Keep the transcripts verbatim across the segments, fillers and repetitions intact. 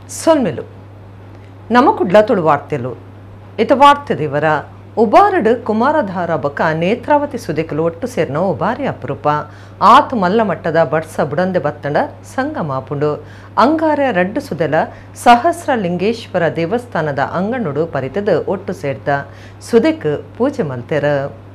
ಸೊಲ್ಮೆಲು ನಮ್ಮ ಕುಡ್ಲ ತುಳು ವಾರ್ತೆಲು ಇತ ವಾರ್ತೆದಿವರ ಉಬಾರಡು ಕುಮಾರಧಾರ ಬಕ ನೇತ್ರಾವತಿ ಸುದೆಕಲು ಒಟ್ಟು ಸೇರ್ನ ಉಬಾರಿ ಅಪರೂಪ ಆತು ಮಲ್ಲ ಮಟ್ಟದ ಬಡ್ಸ ಬುಡಂದೆ ಬತ್ತಂಡ ಸಂಗಮಾಪುಂಡು ಅಂಗಾರ ರಡ್ಡು ಸುದೆಲ ಸಹಸ್ರ ಲಿಂಗೇಶ್ವರ ದೇವಸ್ಥಾನದ ಅಂಗನುಡು ಪರಿತದ ಒಟ್ಟು ಸೇರ್ದ ಸುದೆಕ್ ಪೂಜೆ ಮಲ್ತೆರ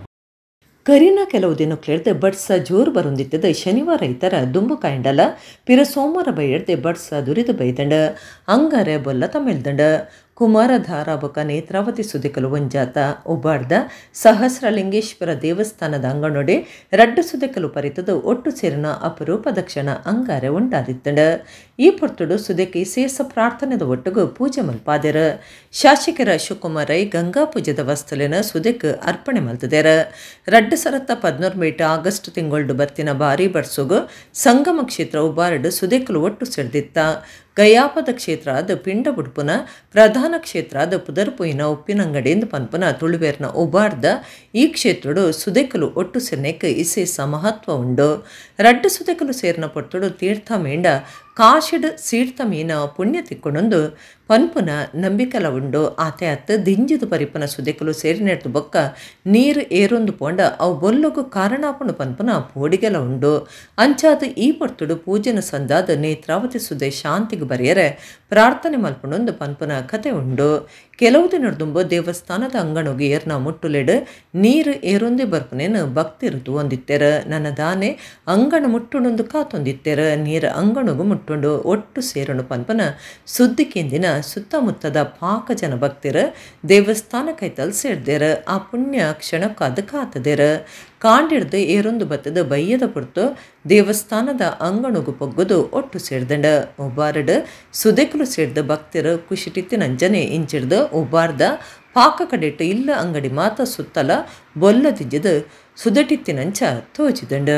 ಕರಿನ ಕೆಲವು ದಿನ ಕೇಳ್ದೆ ಬಡ್ಸ ಜೋರು ಬರೊಂದಿತ್ತದ ಶನಿವಾರ ಇತರ ದುಂಬು ಕಾಯಿಂಡಲ ಪಿರ ಸೋಮವಾರ ಬೈಯಡ್ದೆ ಬಡ್ಸ ದುರಿದು ಬೈದಂಡ ಅಂಗಾರೆ ಬೊಲ್ಲ ತಮಿಳ್ದಂಡ ಕುಮಾರಧಾರ ಬಕ ನೇತ್ರಾವತಿ ಸುದೆಕಲು ಒಂಜಾತ ಉಬಾರ್ದ ಸಹಸ್ರಲಿಂಗೇಶ್ವರ ದೇವಸ್ಥಾನದ ಅಂಗನೊಡೆ ರಡ್ಡು ಸುದೆಕಲು ಪರಿತದ ಒಟ್ಟು ಸೇರಿನ ಅಪರೂಪ ದಕ್ಷಿಣ ಅಂಗಾರೆ ಉಂಟಾದಿತ್ತಂಡ ಈ ಪೊರ್ತುಡು ಸುದೆಕಿ ಸೇಸ ಪ್ರಾರ್ಥನೆದ ಒಟ್ಟುಗು ಪೂಜೆ ಮಲ್ಪಾದೆರ ಶಾಸಕರ ಶಿವಕುಮಾರ್ ರೈ ಗಂಗಾ ಪೂಜೆದ ವಸ್ತುಲಿನ ಸುದೆಕ್ ಅರ್ಪಣೆ ಮಲ್ತದೇರ ರಡ್ಡು ಸರತ್ತ ಪದ್ನೂರು ಮೀಟ ಆಗಸ್ಟ್ ತಿಂಗೊಳ್ಡು ಬತ್ತಿನ ಬಾರಿ ಬಡ್ಸುಗು ಸಂಗಮ ಕ್ಷೇತ್ರ ಉಬಾರಡು ಸುದೆಕಲು ಒಟ್ಟು ಸೆಳೆದಿತ್ತ ಗಯಾಪದ ಕ್ಷೇತ್ರ ಅದು ಪಿಂಡ ಬುಡ್ಪುನ ಪ್ರಧಾನ ಕ್ಷೇತ್ರ ಅದು ಪುದರ್ಪುಯಿನ ಉಪ್ಪಿನಂಗಡಿಯಿಂದ ಪನ್ಪುನ ತುಳುವೇರ್ನ ಉಬಾರ್ದ ಈ ಕ್ಷೇತ್ರಡು ಸುದೆಕಲು ಒಟ್ಟು ಸೇರ್ನೆಕ್ ಇಸೇಸ ಮಹತ್ವ ಉಂಡು ರಡ್ಡು ಸುದೆಕಲು ಸೇರ್ನ ಪೊರ್ತುಡು ತೀರ್ಥ ಮೇಂಡ ಕಾಶಿಡ್ ಸೀಡ್ತ ಮೀನ ಪುಣ್ಯ ತಿಕ್ಕೊಂಡೊಂದು ಪನ್ಪುನ ನಂಬಿಕಲ ಉಂಡು ಆತೆ ಅತ್ತ ದಿಂಜಿದು ಪರಿಪುನ ಸುದೆಕಲು ಸೇರಿನೆಡ್ದು ಬೊಕ್ಕ ನೀರು ಏರೊಂದು ಪೋಂಡ ಅವು ಬೊಲ್ಲಗು ಕಾರಣಾಪುಂಡು ಪನ್ಪುನ ಪೋಡಿಗೆಲ ಉಂಡು ಅಂಚಾದ ಈ ಪೊರ್ತುಡು ಪೂಜೆನ ಸಂದಾದ ನೇತ್ರಾವತಿ ಸುದೆ ಶಾಂತಿಗೆ ಬರೆಯರೆ ಪ್ರಾರ್ಥನೆ ಮಲ್ಪುಂಡೊಂದು ಪನ್ಪುನ ಕತೆ ಉಂಡು ಕೆಲವು ದಿನದುಂಬು ದೇವಸ್ಥಾನದ ಅಂಗಣುಗೆ ಏರ್ನ ಮುಟ್ಟುಲೆಡ್ ನೀರು ಏರೊಂದೇ ಬರ್ಪುನೇನು ಭಕ್ತಿರುದು ಒಂದಿತ್ತೆರ ನನ್ನ ದಾನೆ ಅಂಗಣ ಮುಟ್ಟುಂಡು ಕಾತೊಂದಿತ್ತೆರ ನೀರು ಅಂಗಣುಗು ಮುಟ್ಟುಂಡು ಒಟ್ಟು ಸೇರನು ಪನ್ಪನ ಸುದ್ದಿಕೆಂದಿನ ಸುತ್ತಮುತ್ತದ ಪಾಕ ಜನ ಭಕ್ತಿರ ದೇವಸ್ಥಾನ ಕೈತಲ್ ಸೇರ್ದೇರ ಆ ಪುಣ್ಯ ಕ್ಷಣಕ್ಕೆ ಅದು ಕಾತದೇರ ಕಾಂಡಿಡ್ದು ಏರೊಂದು ಬತ್ತದ ಬಯ್ಯದ ಪುರ್ತು ದೇವಸ್ಥಾನದ ಅಂಗಣುಗು ಪೊಗ್ಗುದು ಒಟ್ಟು ಸೇರ್ದಂಡ ಉಬಾರಡು ಸುದೆಕಲು ಸೇರ್ದ ಭಕ್ತಿರು ಖುಷಿಟಿತ್ತಿನಂಜನೆ ಇಂಚಿಡ್ದು ಉಬಾರ್ದ ಪಾಕ ಕಡೆಟ್ಟು ಇಲ್ಲ ಅಂಗಡಿ ಮಾತ ಸುತ್ತಲ ಬೊಲ್ಲದಿಜ್ಜದು ಸುದಟಿತ್ತಿನಂಚ ತೋಚಿದಂಡ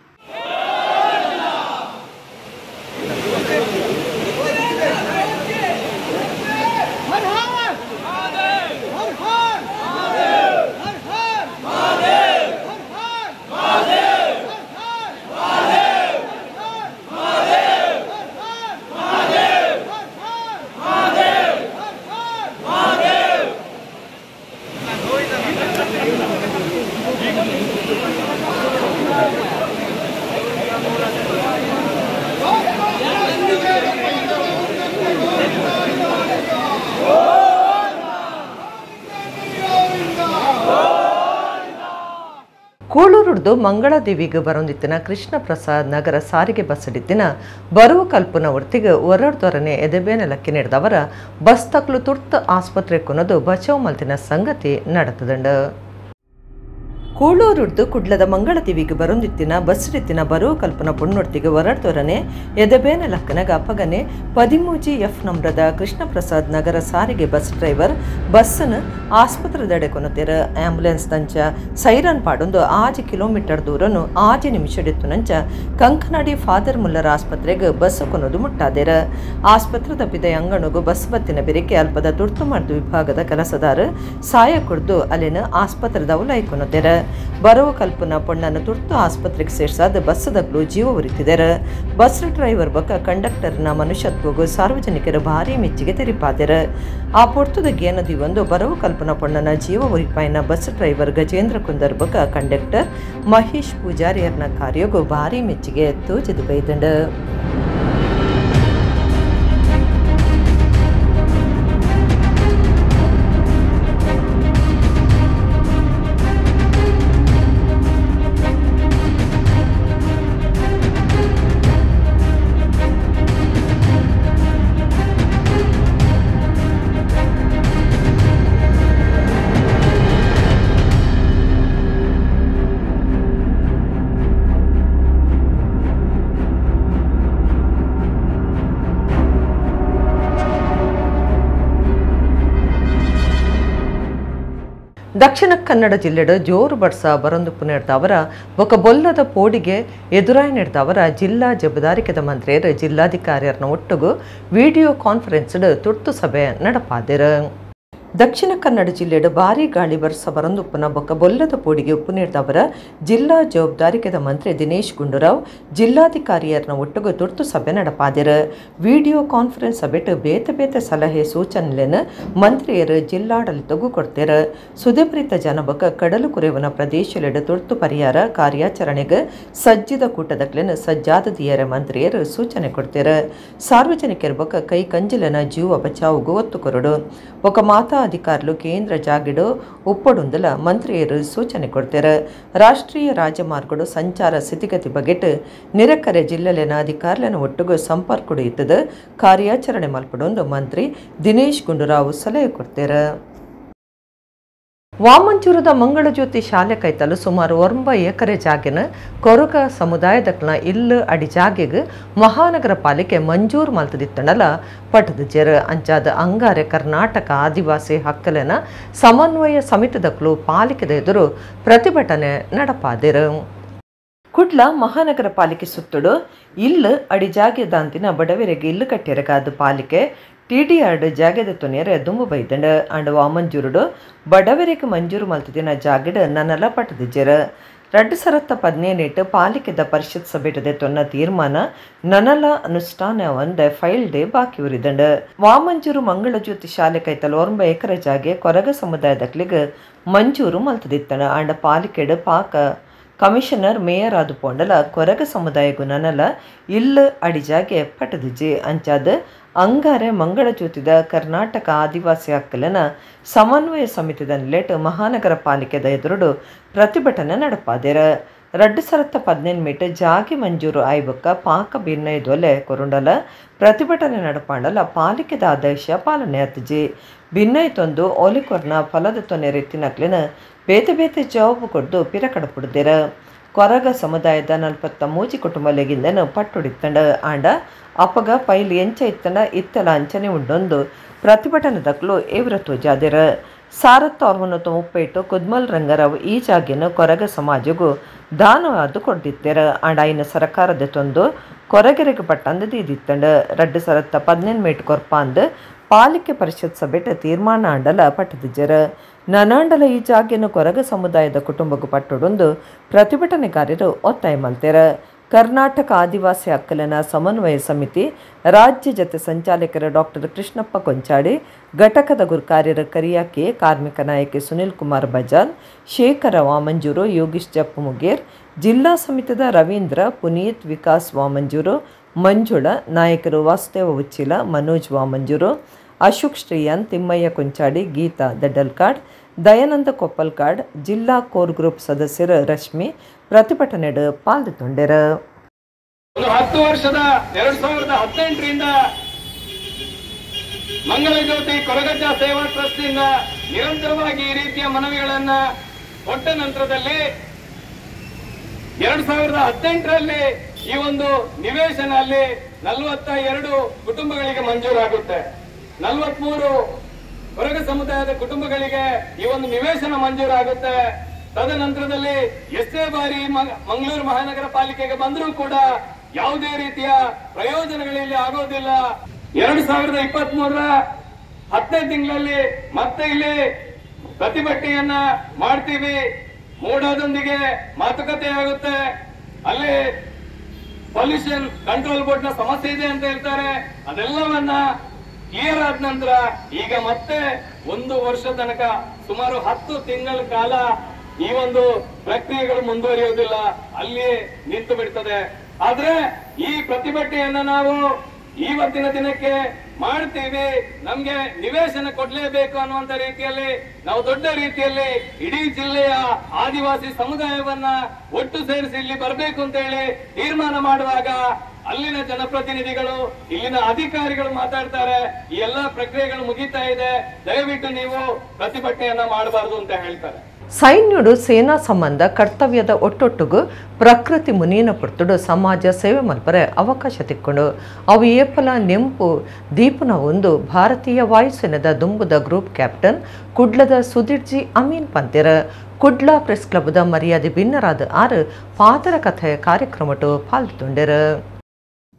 ಕೂಳೂರುಡ್ದು ಮಂಗಳದೇವಿಗೆ ಬರೊಂದಿತ್ತಿನ ಕೃಷ್ಣ ಪ್ರಸಾದ್ ನಗರ ಸಾರಿಗೆ ಬಸ್ ಹಿಡಿತ್ತಿನ ಬರುವ ಕಲ್ಪನ ಒರ್ತಿಗೆ ಒರಡ್ದೊರನೆ ಎದೆಬೇನೆಲಕ್ಕೆ ನಡೆದವರ ಬಸ್ ತಕ್ಲು ತುರ್ತು ಆಸ್ಪತ್ರೆ ಕೊನದು ಬಚಾವ್ ಮಲ್ತಿನ ಸಂಗತಿ ನಡೆತದಂಡ ಕೂಳೂರುಡ್ದು ಕುಡ್ಲದ ಮಂಗಳದೇವಿಗೆ ಬರೊಂದಿತ್ತಿನ ಬಸ್ ಹಿಡಿತ್ತಿನ ಬರುವ ಕಲ್ಪನ ಪುಣ್ಣೊರ್ತಿಗೆ ಒರಡ್ದೊರನೆ ಎದೆಬೇನೆಲಕ್ಕನಗ ಅಪಗನೆ ಪದಿಮೂಜಿ ಎಫ್ ನಂಬ್ರದ ಕೃಷ್ಣ ಪ್ರಸಾದ್ ನಗರ ಸಾರಿಗೆ ಬಸ್ ಡ್ರೈವರ್ ಬಸ್ಸನ್ನು ಆಸ್ಪತ್ರೆದೆಡೆ ಕೊನತೆರ ಆಂಬುಲೆನ್ಸ್ ನಂಚ ಸೈರನ್ ಪಾಡೊಂದು ಆಜಿ ಕಿಲೋಮೀಟರ್ ದೂರನು ಆಜಿ ನಿಮಿಷಡಿತ್ತು ನಂಚ ಕಂಕನಾಡಿ ಫಾದರ್ ಮುಲ್ಲರ್ ಆಸ್ಪತ್ರೆಗೆ ಬಸ್ ಕೊನೋದು ಮುಟ್ಟಾದೆರ ಆಸ್ಪತ್ರೆದ ಪಿದೆ ಅಂಗಣುಗು ಬಸ್ ಬತ್ತಿನ ಬೆರಿಕೆ ಅಲ್ಪದ ತುರ್ತು ಮರ್ದು ವಿಭಾಗದ ಕೆಲಸದಾರ ಸಾಯ ಕುಡ್ದು ಅಲ್ಲಿನ ಆಸ್ಪತ್ರೆದ ಉಲೈ ಕೊನತೆರ ಬರುವ ಕಲ್ಪನ ಪೊಣ್ಣನ್ನು ತುರ್ತು ಆಸ್ಪತ್ರೆಗೆ ಸೇರ್ಸಾದ ಬಸ್ಸದಗ್ಲು ಜೀವ ಉರಿತಿದ್ದಾರೆ ಬಸ್ ಡ್ರೈವರ್ ಬಕ ಕಂಡಕ್ಟರ್ನ ಮನುಷ್ಯತ್ವಗೂ ಸಾರ್ವಜನಿಕರ ಭಾರಿ ಮೆಚ್ಚುಗೆ ತೆರಿಪಾದೆರ ಆ ಪೊರ್ತುದ ಗೇನದಿ ಒಂದು ಬರುವ ಕಲ್ಪನ ಪೊಣ್ಣನ ಜೀವ ಉರಿಪಾಯಿನ ಬಸ್ ಡ್ರೈವರ್ ಗಜೇಂದ್ರ ಕುಂದರ್ ಬಕ ಕಂಡಕ್ಟರ್ ಮಹೇಶ್ ಪೂಜಾರಿಯರ್ನ ಕಾರ್ಯಗೂ ಭಾರಿ ಮೆಚ್ಚುಗೆ ತೋಜಿದು ಬೈದಂಡ ದಕ್ಷಿಣ ಕನ್ನಡ ಜಿಲ್ಲೆಡು ಜೋರು ಬಡ್ಸ ಬರೊಂದು ಪುನರ್ದವರ ಒಕ ಬೊಲ್ಲದ ಪೋಡಿಗೆ ಎದುರಾಯಿ ನಡೆದವರ ಜಿಲ್ಲಾ ಜವಾಬ್ದಾರಿಕೆದ ಮಂತ್ರಿಯರು ಜಿಲ್ಲಾಧಿಕಾರಿಯರ್ನ ಒಟ್ಟುಗು ವಿಡಿಯೋ ಕಾನ್ಫರೆನ್ಸ್ ತುರ್ತು ಸಭೆ ನಡಪಾದೆರು ದಕ್ಷಿಣ ಕನ್ನಡ ಜಿಲ್ಲೆಯ ಭಾರೀ ಗಾಳಿ ವರ್ಷ ಬರಂದುಪ್ಪನ ಬೊಕ್ಕ ಬೊಲ್ಲದ ಪೋಡಿಗೆ ಉಪ್ಪು ನೀಡಿದವರ ಜಿಲ್ಲಾ ಜವಾಬ್ದಾರಿಕೆದ ಮಂತ್ರಿ ದಿನೇಶ್ ಗುಂಡೂರಾವ್ ಜಿಲ್ಲಾಧಿಕಾರಿಯರನ್ನ ಒಟ್ಟಿಗೆ ತುರ್ತು ಸಭೆ ನಡಪಾದಿರ. ವಿಡಿಯೋ ಕಾನ್ಫರೆನ್ಸ್ ಸಭೆಟ್ ಬೇತೆ ಬೇತೆ ಸಲಹೆ ಸೂಚನೆಯನ್ನು ಮಂತ್ರಿಯರು ಜಿಲ್ಲಾಡಳಿತಗೂ ಕೊಡ್ತಾರ. ಸುದೀಪರಿತ ಜನಬಕ ಕಡಲು ಕುರೆವನ ಪ್ರದೇಶಲೆಡೆ ತುರ್ತು ಪರಿಹಾರ ಕಾರ್ಯಾಚರಣೆಗೆ ಸಜ್ಜಿದ ಕೂಟದಕ್ಲೆನ ಸಜ್ಜಾದದಿಯರ ಮಂತ್ರಿಯರು ಸೂಚನೆ ಕೊಡ್ತಾರ. ಸಾರ್ವಜನಿಕರ ಬಕ ಕೈ ಕಂಜಿಲನ ಜೀವ ಬಚಾವುಗೂ ಒತ್ತು ಕೊರಡು ఒక మాతా అధికారులు కేంద్ర జాగిడు ఉప్పడుందల మంత్రియರು ಸೂಚನೆ ಕೊಡ್ತಾರೆ. ರಾಷ್ಟ್ರೀಯ ರಾಜಮಾರ್ಗಗಳು ಸಂಚಾರ ಸ್ಥಿತಿಗತಿ ಬಗೆಟ್ ನಿರಕರೆ ಜಿಲ್ಲೆಲಿನ ಅಧಿಕಾರುలను ಒಟ್ಟಿಗೆ ಸಂಪರ್ಕಡು ಇತ್ತದ ಕಾರ್ಯಾಚರಣೆ ಮಲ್ಪಡೊಂದು ಮಂತ್ರಿ ದಿನೇಶ್ ಗುಂಡೂರಾವ್ ಸಲಹೆ ಕೊಡ್ತಾರೆ. ವಾಮಂಚೂರದ ಮಂಗಳಜ್ಯೋತಿ ಶಾಲೆ ಕೈತಲು ಸುಮಾರು ಒಂಬ ಎಕರೆ ಜಾಗಿನ ಕೊರಗ ಸಮುದಾಯದಕ್ನ ಇಲ್ಲು ಅಡಿ ಜಾಗೆಗೆ ಮಹಾನಗರ ಪಾಲಿಕೆ ಮಂಜೂರು ಮಲ್ತದಿತ್ತಣಲ ಪಟ್ಟದ ಜೆರ ಅಂಚಾದ ಅಂಗಾರೆ ಕರ್ನಾಟಕ ಆದಿವಾಸಿ ಹಕ್ಕಲಿನ ಸಮನ್ವಯ ಸಮಿತಿದಕ್ಲು ಪಾಲಿಕೆದ ಎದುರು ಪ್ರತಿಭಟನೆ ನಡಪಾದಿರು. ಕುಡ್ಲ ಮಹಾನಗರ ಪಾಲಿಕೆ ಸುತ್ತುಡು ಇಲ್ಲು ಅಡಿ ಜಾಗೆದಾಂತಿನ ಬಡವರಿಗೆ ಇಲ್ಲು ಕಟ್ಟಿರಗಾದ ಪಾಲಿಕೆ ಟಿ ಡಿ ಆರ್ ಜಾಗೆದ ತುನಿಯರ ದುಂಬು ಬೈದಂಡ ಅಂಡ್ ವಾಮಂಜೂರುಡು ಬಡವರಿಗೆ ಮಂಜೂರು ಮಲ್ತದಿನ ಜಾಗೆಡ್ ನನ್ನಲ ಪಟ್ಟದಿಜ್ಜರ. ಎರಡು ಸಾವಿರದ ಪದಿನೇಳು ಪಾಲಿಕೆದ ಪರಿಷತ್ ಸಭೆಟದೆ ತೊನ್ನ ತೀರ್ಮಾನ ನನಲ ಅನುಷ್ಠಾನ ಒಂದ ಫೈಲ್ ಡೇ ಬಾಕಿ ಉರಿದಂಡ. ವಾಮಂಜೂರು ಮಂಗಳಜ್ಯೋತಿ ಶಾಲೆ ಕೈತಲ್ ಒಂಬ ಎಕರೆ ಜಾಗೆ ಕೊರಗ ಸಮುದಾಯದಕ್ಲಿಗೆ ಮಂಜೂರು ಮಲ್ತದಿತ್ತಣ ಅಂಡ ಪಾಲಿಕೆಡ್ ಪಾಕ ಕಮಿಷನರ್ ಮೇಯರ್ ಆದು ಪೋಂಡಲ ಕೊರಗ ಸಮುದಾಯಗೂ ನನಲ ಇಲ್ಲು ಅಡಿಜಾಗೆ ಪಟ್ಟದಿಜ್ಜಿ ಅಂಚಾದ ಅಂಗಾರೆ ಮಂಗಳಜ್ಯೋತಿದ ಕರ್ನಾಟಕ ಆದಿವಾಸಿ ಹಕ್ಕಲಿನ ಸಮನ್ವಯ ಸಮಿತಿದ ನೆಲೆಟ್ ಮಹಾನಗರ ಪಾಲಿಕೆದ ಎದುರುಡು ಪ್ರತಿಭಟನೆ ನಡಪಾದಿರ. ಎರಡು ಸಾವಿರದ ಪದಿನೆಂಟು ಜಾಗೆ ಮಂಜೂರು ಆಯ್ಬಕ್ಕ ಪಾಕ ಭಿನ್ನೈದೊಲೆ ಕೊರುಂಡಲ ಪ್ರತಿಭಟನೆ ನಡಪಾಂಡಲ ಪಾಲಿಕೆದ ಆದೇಶ ಪಾಲನೆ ಆತಜಿ. ಭಿನ್ನೈತೊಂದು ಓಲಿಕೊರ್ನ ಫಲದ ತೊನೆ ರೀತಿನಕ್ಲಿನ ಬೇತೆ ಬೇತೆ ಜವಾಬು ಕೊಡ್ದು ಪಿರಕಡಪುಡ್ದಿರ. ಕೊರಗ ಸಮುದಾಯದ ನಲ್ಪತ್ತ ಮೂಜಿ ಕುಟುಂಬಲೆಗಿಂದನು ಪಟ್ಟುಡಿತ್ತಂಡ ಆಂಡ ಅಪ್ಪಗ ಪೈಲ್ ಎಂಚ ಇತ್ತಂಡ ಇತ್ತಲ ಅಂಚನೆ ಉಂಡೊಂದು ಪ್ರತಿಭಟನೆದಕ್ಲು ಏವ್ರ ತೋಜಾದಿರ. ಸಾರತ್ತ ಅವ್ರವನ್ನೊತ್ತು ಮುಪ್ಪೈಟು ಕುದ್ಮಲ್ ರಂಗರಾವ್ ಈ ಜಾಗೆನ ಕೊರಗ ಸಮಾಜಗೂ ದಾನವಾದು ಕೊಡ್ದಿತ್ತೇರ ಆಂಡ ಐನ ಸರಕಾರದ ತೊಂದು ಕೊರಗೆರೆಗೆ ಪಟ್ಟಂದು ಇದಿತ್ತಂಡ. ಎರಡು ಸಾವಿರದ ಪದಿನೆಂಟು ಕೊರ್ಪಾಂದು ಪಾಲಿಕೆ ಪರಿಷತ್ ಸಭೆಟ ತೀರ್ಮಾನ ಆಂಡಲ ಪಟ್ಟದಿಜ್ಜರ. ನನಾಂಡಲ ಈ ಜಾಗೆನ ಕೊರಗ ಸಮುದಾಯದ ಕುಟುಂಬಗೂ ಪಟ್ಟೊಡೊಂದು ಪ್ರತಿಭಟನೆಗಾರರು ಒತ್ತಾಯ ಮಲ್ತೇರ. ಕರ್ನಾಟಕ ಆದಿವಾಸಿ ಹಕ್ಕಲಿನ ಸಮನ್ವಯ ಸಮಿತಿ ರಾಜ್ಯ ಜತೆ ಸಂಚಾಲಕರ ಡಾಕ್ಟರ್ ಕೃಷ್ಣಪ್ಪ ಕೊಂಚಾಡಿ, ಘಟಕದ ಗುರುಕಾರ್ಯರ ಕರಿಯಾಕಿ, ಕಾರ್ಮಿಕ ನಾಯಕಿ ಸುನಿಲ್ ಕುಮಾರ್ ಬಜಾಲ್, ಶೇಖರ ವಾಮಂಜೂರು, ಯೋಗೀಶ್ ಜಪ್ಪು ಮುಗೇರ್, ಜಿಲ್ಲಾ ಸಮಿತಿದ ರವೀಂದ್ರ, ಪುನೀತ್, ವಿಕಾಸ್ ವಾಮಂಜೂರು, ಮಂಜುಳ, ನಾಯಕರು ವಾಸುದೇವ ಉಚ್ಚಿಲ, ಮನೋಜ್ ವಾಮಂಜೂರು, ಅಶೋಕ್ ಶ್ರೀಯಾನ್, ತಿಮ್ಮಯ್ಯ ಕೊಂಚಾಡಿ, ಗೀತಾ ದಡ್ಡಲ್ಕಾಡ್, ದಯಾನಂದ ಕೊಪ್ಪಲ್ಕಾಡ್, ಜಿಲ್ಲಾ ಕೋರ್ ಗ್ರೂಪ್ ಸದಸ್ಯರು ರಶ್ಮಿ ಪ್ರತಿಭಟನೆಡು ಪಾಲ್ಗೊಂಡರ. ಹತ್ತು ವರ್ಷದ ಎರಡ್ ಸಾವಿರದ ಹದಿನೆಂಟರಿಂದ ಮಂಗಳಜ್ಯೋತಿ ಕೊರಗಜ್ಜ ಸೇವಾ ಟ್ರಸ್ಟ್ನಿಂದ ನಿರಂತರವಾಗಿ ಈ ರೀತಿಯ ಮನವಿಗಳನ್ನ ಕೊಟ್ಟ ನಂತರದಲ್ಲಿ ಎರಡ್ ಸಾವಿರದ ಹದಿನೆಂಟರಲ್ಲಿ ಈ ಒಂದು ನಿವೇಶನ ಅಲ್ಲಿ ನಲವತ್ತ ಎರಡು ಕುಟುಂಬಗಳಿಗೆ ಮಂಜೂರಾಗುತ್ತೆ. ನಲವತ್ಮೂರು ಕೊರಗ ಸಮುದಾಯದ ಕುಟುಂಬಗಳಿಗೆ ಈ ಒಂದು ನಿವೇಶನ ಮಂಜೂರಾಗುತ್ತೆ. ತದನಂತರದಲ್ಲಿ ಎಷ್ಟೇ ಬಾರಿ ಮಂಗಳೂರು ಮಹಾನಗರ ಪಾಲಿಕೆಗೆ ಬಂದರೂ ಕೂಡ ಯಾವುದೇ ರೀತಿಯ ಪ್ರಯೋಜನಗಳಲ್ಲಿ ಆಗೋದಿಲ್ಲ. ಎರಡು ಸಾವಿರದ ಇಪ್ಪತ್ತ್ ಮೂರರ ಹತ್ತನೇ ತಿಂಗಳಲ್ಲಿ ಮತ್ತೆ ಇಲ್ಲಿ ಪ್ರತಿಭಟನೆಯನ್ನ ಮಾಡ್ತೀವಿ, ಮೂಡಾದೊಂದಿಗೆ ಮಾತುಕತೆ ಆಗುತ್ತೆ. ಅಲ್ಲಿ ಪೊಲ್ಯೂಷನ್ ಕಂಟ್ರೋಲ್ ಬೋರ್ಡ್ ನ ಸಮಸ್ಯೆ ಇದೆ ಅಂತ ಹೇಳ್ತಾರೆ. ಅದೆಲ್ಲವನ್ನ ಕ್ಲಿಯರ್ ಆದ ನಂತರ ಈಗ ಮತ್ತೆ ಒಂದು ವರ್ಷ ತನಕ ಸುಮಾರು ಹತ್ತು ತಿಂಗಳ ಕಾಲ ಈ ಒಂದು ಪ್ರಕ್ರಿಯೆಗಳು ಮುಂದುವರಿಯುವುದಿಲ್ಲ, ಅಲ್ಲಿಯೇ ನಿಂತು ಬಿಡ್ತದೆ. ಆದ್ರೆ ಈ ಪ್ರತಿಭಟನೆಯನ್ನ ನಾವು ಇವತ್ತಿನ ದಿನಕ್ಕೆ ಮಾಡ್ತೀವಿ, ನಮ್ಗೆ ನಿವೇಶನ ಕೊಡ್ಲೇಬೇಕು ಅನ್ನುವಂತ ರೀತಿಯಲ್ಲಿ ನಾವು ದೊಡ್ಡ ರೀತಿಯಲ್ಲಿ ಇಡೀ ಜಿಲ್ಲೆಯ ಆದಿವಾಸಿ ಸಮುದಾಯವನ್ನ ಒಟ್ಟು ಸೇರಿಸಿ ಇಲ್ಲಿ ಬರಬೇಕು ಅಂತ ಹೇಳಿ ತೀರ್ಮಾನ ಮಾಡುವಾಗ ಅಲ್ಲಿನ ಜನಪ್ರತಿನಿಧಿಗಳು, ಇಲ್ಲಿನ ಅಧಿಕಾರಿಗಳು ಮಾತಾಡ್ತಾರೆ, ಈ ಎಲ್ಲಾ ಪ್ರಕ್ರಿಯೆಗಳು ಮುಗಿತಾ ಇದೆ, ದಯವಿಟ್ಟು ನೀವು ಪ್ರತಿಭಟನೆಯನ್ನ ಮಾಡಬಾರದು ಅಂತ ಹೇಳ್ತಾರೆ. ಸೈನ್ಯುಡು ಸೇನಾ ಸಂಬಂಧ ಕರ್ತವ್ಯದ ಒಟ್ಟೊಟ್ಟುಗು ಪ್ರಕೃತಿ ಮುನೀನ ಪುರ್ತುಡು ಸಮಾಜ ಸೇವೆ ಮಲ್ಪರೆ ಅವಕಾಶ ತಿಕ್ಕೊಂಡು ಅವು ಏಪಲ ನೆಂಪು ದೀಪನ ಒಂದು ಭಾರತೀಯ ವಾಯುಸೇನೆದ ದುಂಬುದ ಗ್ರೂಪ್ ಕ್ಯಾಪ್ಟನ್ ಕುಡ್ಲದ ಸುಧೀರ್ಜಿ ಅಮೀನ್ ಪಂತೆರ ಕುಡ್ಲ ಪ್ರೆಸ್ ಕ್ಲಬ್ದ ಮರ್ಯಾದೆ ಭಿನ್ನರಾದ ಆರು ಪಾತರ ಕಥೆಯ ಕಾರ್ಯಕ್ರಮಟು ಪಾಲ್ಗೊಂಡರು.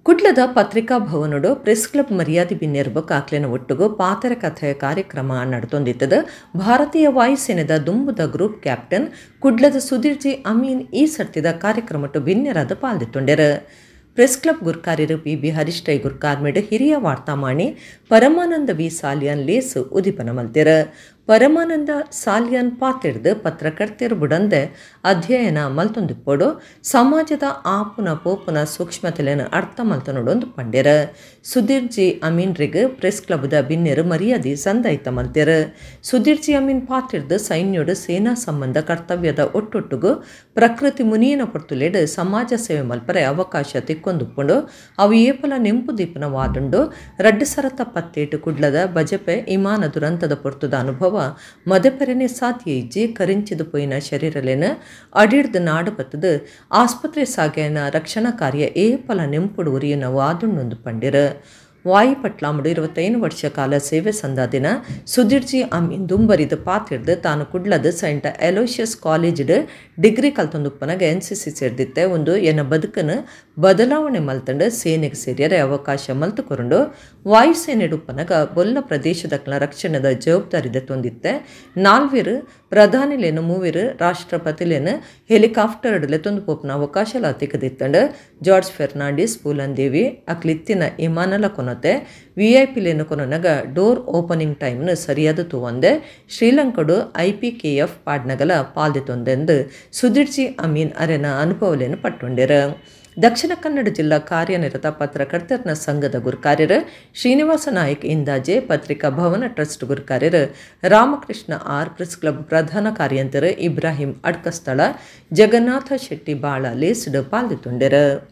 ಕುಡ್ಲದ ಪತ್ರಿಕಾ ಭವನಡು ಪ್ರೆಸ್ ಕ್ಲಬ್ ಮರ್ಯಾದೆ ಬಿನ್ನೆರ್ಬ ಕಾಕ್ಲಿನ ಒಟ್ಟುಗು ಪಾತರ ಕಥೆಯ ಕಾರ್ಯಕ್ರಮ ನಡೆತೊಂದಿತ್ತದ ಭಾರತೀಯ ವಾಯುಸೇನೆದ ದುಂಬುದ ಗ್ರೂಪ್ ಕ್ಯಾಪ್ಟನ್ ಕುಡ್ಲದ ಸುಧೀರ್ಜಿ ಅಮೀನ್ ಈ ಸರ್ತಿದ ಕಾರ್ಯಕ್ರಮಟ್ಟು ಬಿನ್ನೆರಾದ ಪಾಲ್ದಿತ್ತೊಂಡೆರ. ಪ್ರೆಸ್ ಕ್ಲಬ್ ಗುರ್ಕಾರ್ಯರು ಪಿ ಬಿ ಹರೀಶ್ ರೈ ಗುರ್ಕಾರ್ಮೆಡ್ ಹಿರಿಯ ವಾರ್ತಾಮಾಣಿ ಪರಮಾನಂದ ವಿ ಸಾಲಿಯಾನ್ ಲೇಸು ಉದಿಪನ ಮಲ್ತೆರ. ಪರಮಾನಂದ ಸಾಲಿಯಾನ್ ಪಾತೆಡ್ದು ಪತ್ರಕರ್ತೆಯರು ಬುಡಂದೆ ಅಧ್ಯಯನ ಮಲ್ತೊಂದಿಪ್ಪೋಡು ಸಮಾಜದ ಆಪುನ ಪೋಪುನ ಸೂಕ್ಷ್ಮತೆಯನ್ನು ಅರ್ಥ ಮಲ್ತನೋಡೊಂದು ಪಂಡ್ಯರ. ಸುಧೀರ್ಜಿ ಅಮೀನ್ರಿಗೆ ಪ್ರೆಸ್ ಕ್ಲಬ್ದ ಬಿನ್ನೆರು ಮರ್ಯಾದೆ ಸಂದಾಯಿತ ಮಲ್ತೆರ. ಸುಧೀರ್ಜಿ ಅಮೀನ್ ಪಾತೆಡ್ದು ಸೈನ್ಯೋಡು ಸೇನಾ ಸಂಬಂಧ ಕರ್ತವ್ಯದ ಒಟ್ಟೊಟ್ಟುಗು ಪ್ರಕೃತಿ ಮುನಿಯನ ಪೊರ್ತುಲೆಡ್ ಸಮಾಜ ಸೇವೆ ಮಲ್ಪರೆ ಅವಕಾಶ ತಿಕ್ಕೊಂದುಪ್ಪುಂಡು ಅವು ಏಪಲ ನೆಂಪು ದೀಪನ ವಾದುಂಡು ರಡ್ಡು ಸರತ ಪತ್ತೇಟು ಕುಡ್ಲದ ಬಜಪೆ ಇಮಾನ ದುರಂತದ ಪೊರ್ತುದ ಅನುಭವ ಮದಪೆರನೆ ಸಾಧ್ಯ ಇಜ್ಜಿ ಕರಿಂಚಿದು ಪೋಯಿನ ಶರೀರಲೇನ ಅಡಿಡ್ದು ನಾಡು ಬತ್ತದು ಆಸ್ಪತ್ರೆ ಸಾಗೇನ ರಕ್ಷಣಾ ಕಾರ್ಯ ಏಪಲ ನೆಂಪುಡು ಉರಿಯನ ವಾದುಂಡೊಂದು ಪಂಡಿರ. ವಾಯುಪಟ್ಲಾಮುಡು ಇರುವತ್ತೈದು ವರ್ಷ ಕಾಲ ಸೇವೆ ಸಂದಾದಿನ ಸುಧೀರ್ಜಿ ಅಮೀನ್ ದುಂಬರಿದು ಪಾತಿಡ್ದು ತಾನು ಕುಡ್ಲದ ಸೈಂಟ್ ಅಲೋಷಿಯಸ್ ಕಾಲೇಜ್ಡ್ ಡಿಗ್ರಿ ಕಲ್ತೊಂದುಪ್ಪನಾಗ ಎನ್ ಸಿ ಸಿ ಸೇರ್ದಿತ್ತೆ ಒಂದು ಎನ್ನ ಬದುಕನ್ನು ಬದಲಾವಣೆ ಮಲ್ತಂಡು ಸೇನೆಗೆ ಸೇರಿಯರೆ ಅವಕಾಶ ಮಲ್ತುಕೊಂಡು ವಾಯುಸೇನೆಡುಪ್ಪನಾಗ ಬೊಲ್ಲ ಪ್ರದೇಶದಕ್ಲ ರಕ್ಷಣೆದ ಜವಾಬ್ದಾರಿದ ತೊಂದಿತ್ತೆ. ನಾಲ್ವಿರು ಪ್ರಧಾನಿಲೇನು ಮೂವಿರು ರಾಷ್ಟ್ರಪತಿಲೇನು ಹೆಲಿಕಾಪ್ಟರ್ಡ್ಲೆ ತೊಂದು ಪೋಪನ ಅವಕಾಶಲ ತಿಕ್ಕದಿತ್ತಂಡು ಜಾರ್ಜ್ ಫೆರ್ನಾಂಡಿಸ್ ಪೂಲಂದೇವಿ ಅಕ್ಲಿತ್ತಿನ ಇಮಾನಲ ಕೊನತೆ ವಿ ಐ ಪಿಲೇನು ಕೊನಗ ಡೋರ್ ಓಪನಿಂಗ್ ಟೈಮ್ನು ಸರಿಯಾದ ತೂವಂದೆ ಶ್ರೀಲಂಕಡು ಐ ಪಿ ಕೆ ಎಫ್ ಪಾಡ್ನಗಲ ಪಾಲ್ದಿತ್ತೊಂದೆಂದು ಸುಧೀರ್ಜಿ ಅಮೀನ್ ಅರೆನ ಅನುಭವಲೇನು ಪಟ್ಟೊಂಡೆರ. ದಕ್ಷಿಣ ಕನ್ನಡ ಜಿಲ್ಲಾ ಕಾರ್ಯನಿರತ ಪತ್ರಕರ್ತರ ಸಂಘದ ಗುರ್ಕಾರ್ಯರು ಶ್ರೀನಿವಾಸ ನಾಯಕ್ ಇಂದಾಜೆ ಪತ್ರಿಕಾ ಭವನ ಟ್ರಸ್ಟ್ ಗುರ್ಕಾರ್ಯರು ರಾಮಕೃಷ್ಣ ಆರ್ ಪ್ರೆಸ್ ಕ್ಲಬ್ ಪ್ರಧಾನ ಕಾರ್ಯಂತರ ಇಬ್ರಾಹಿಂ ಅಡ್ಕಸ್ಥಳ ಜಗನ್ನಾಥ ಶೆಟ್ಟಿ ಬಾಳ ಲೇಸ್ಡ್ ಪಾಲ್ದಿತ್ತೊಂಡೆರ.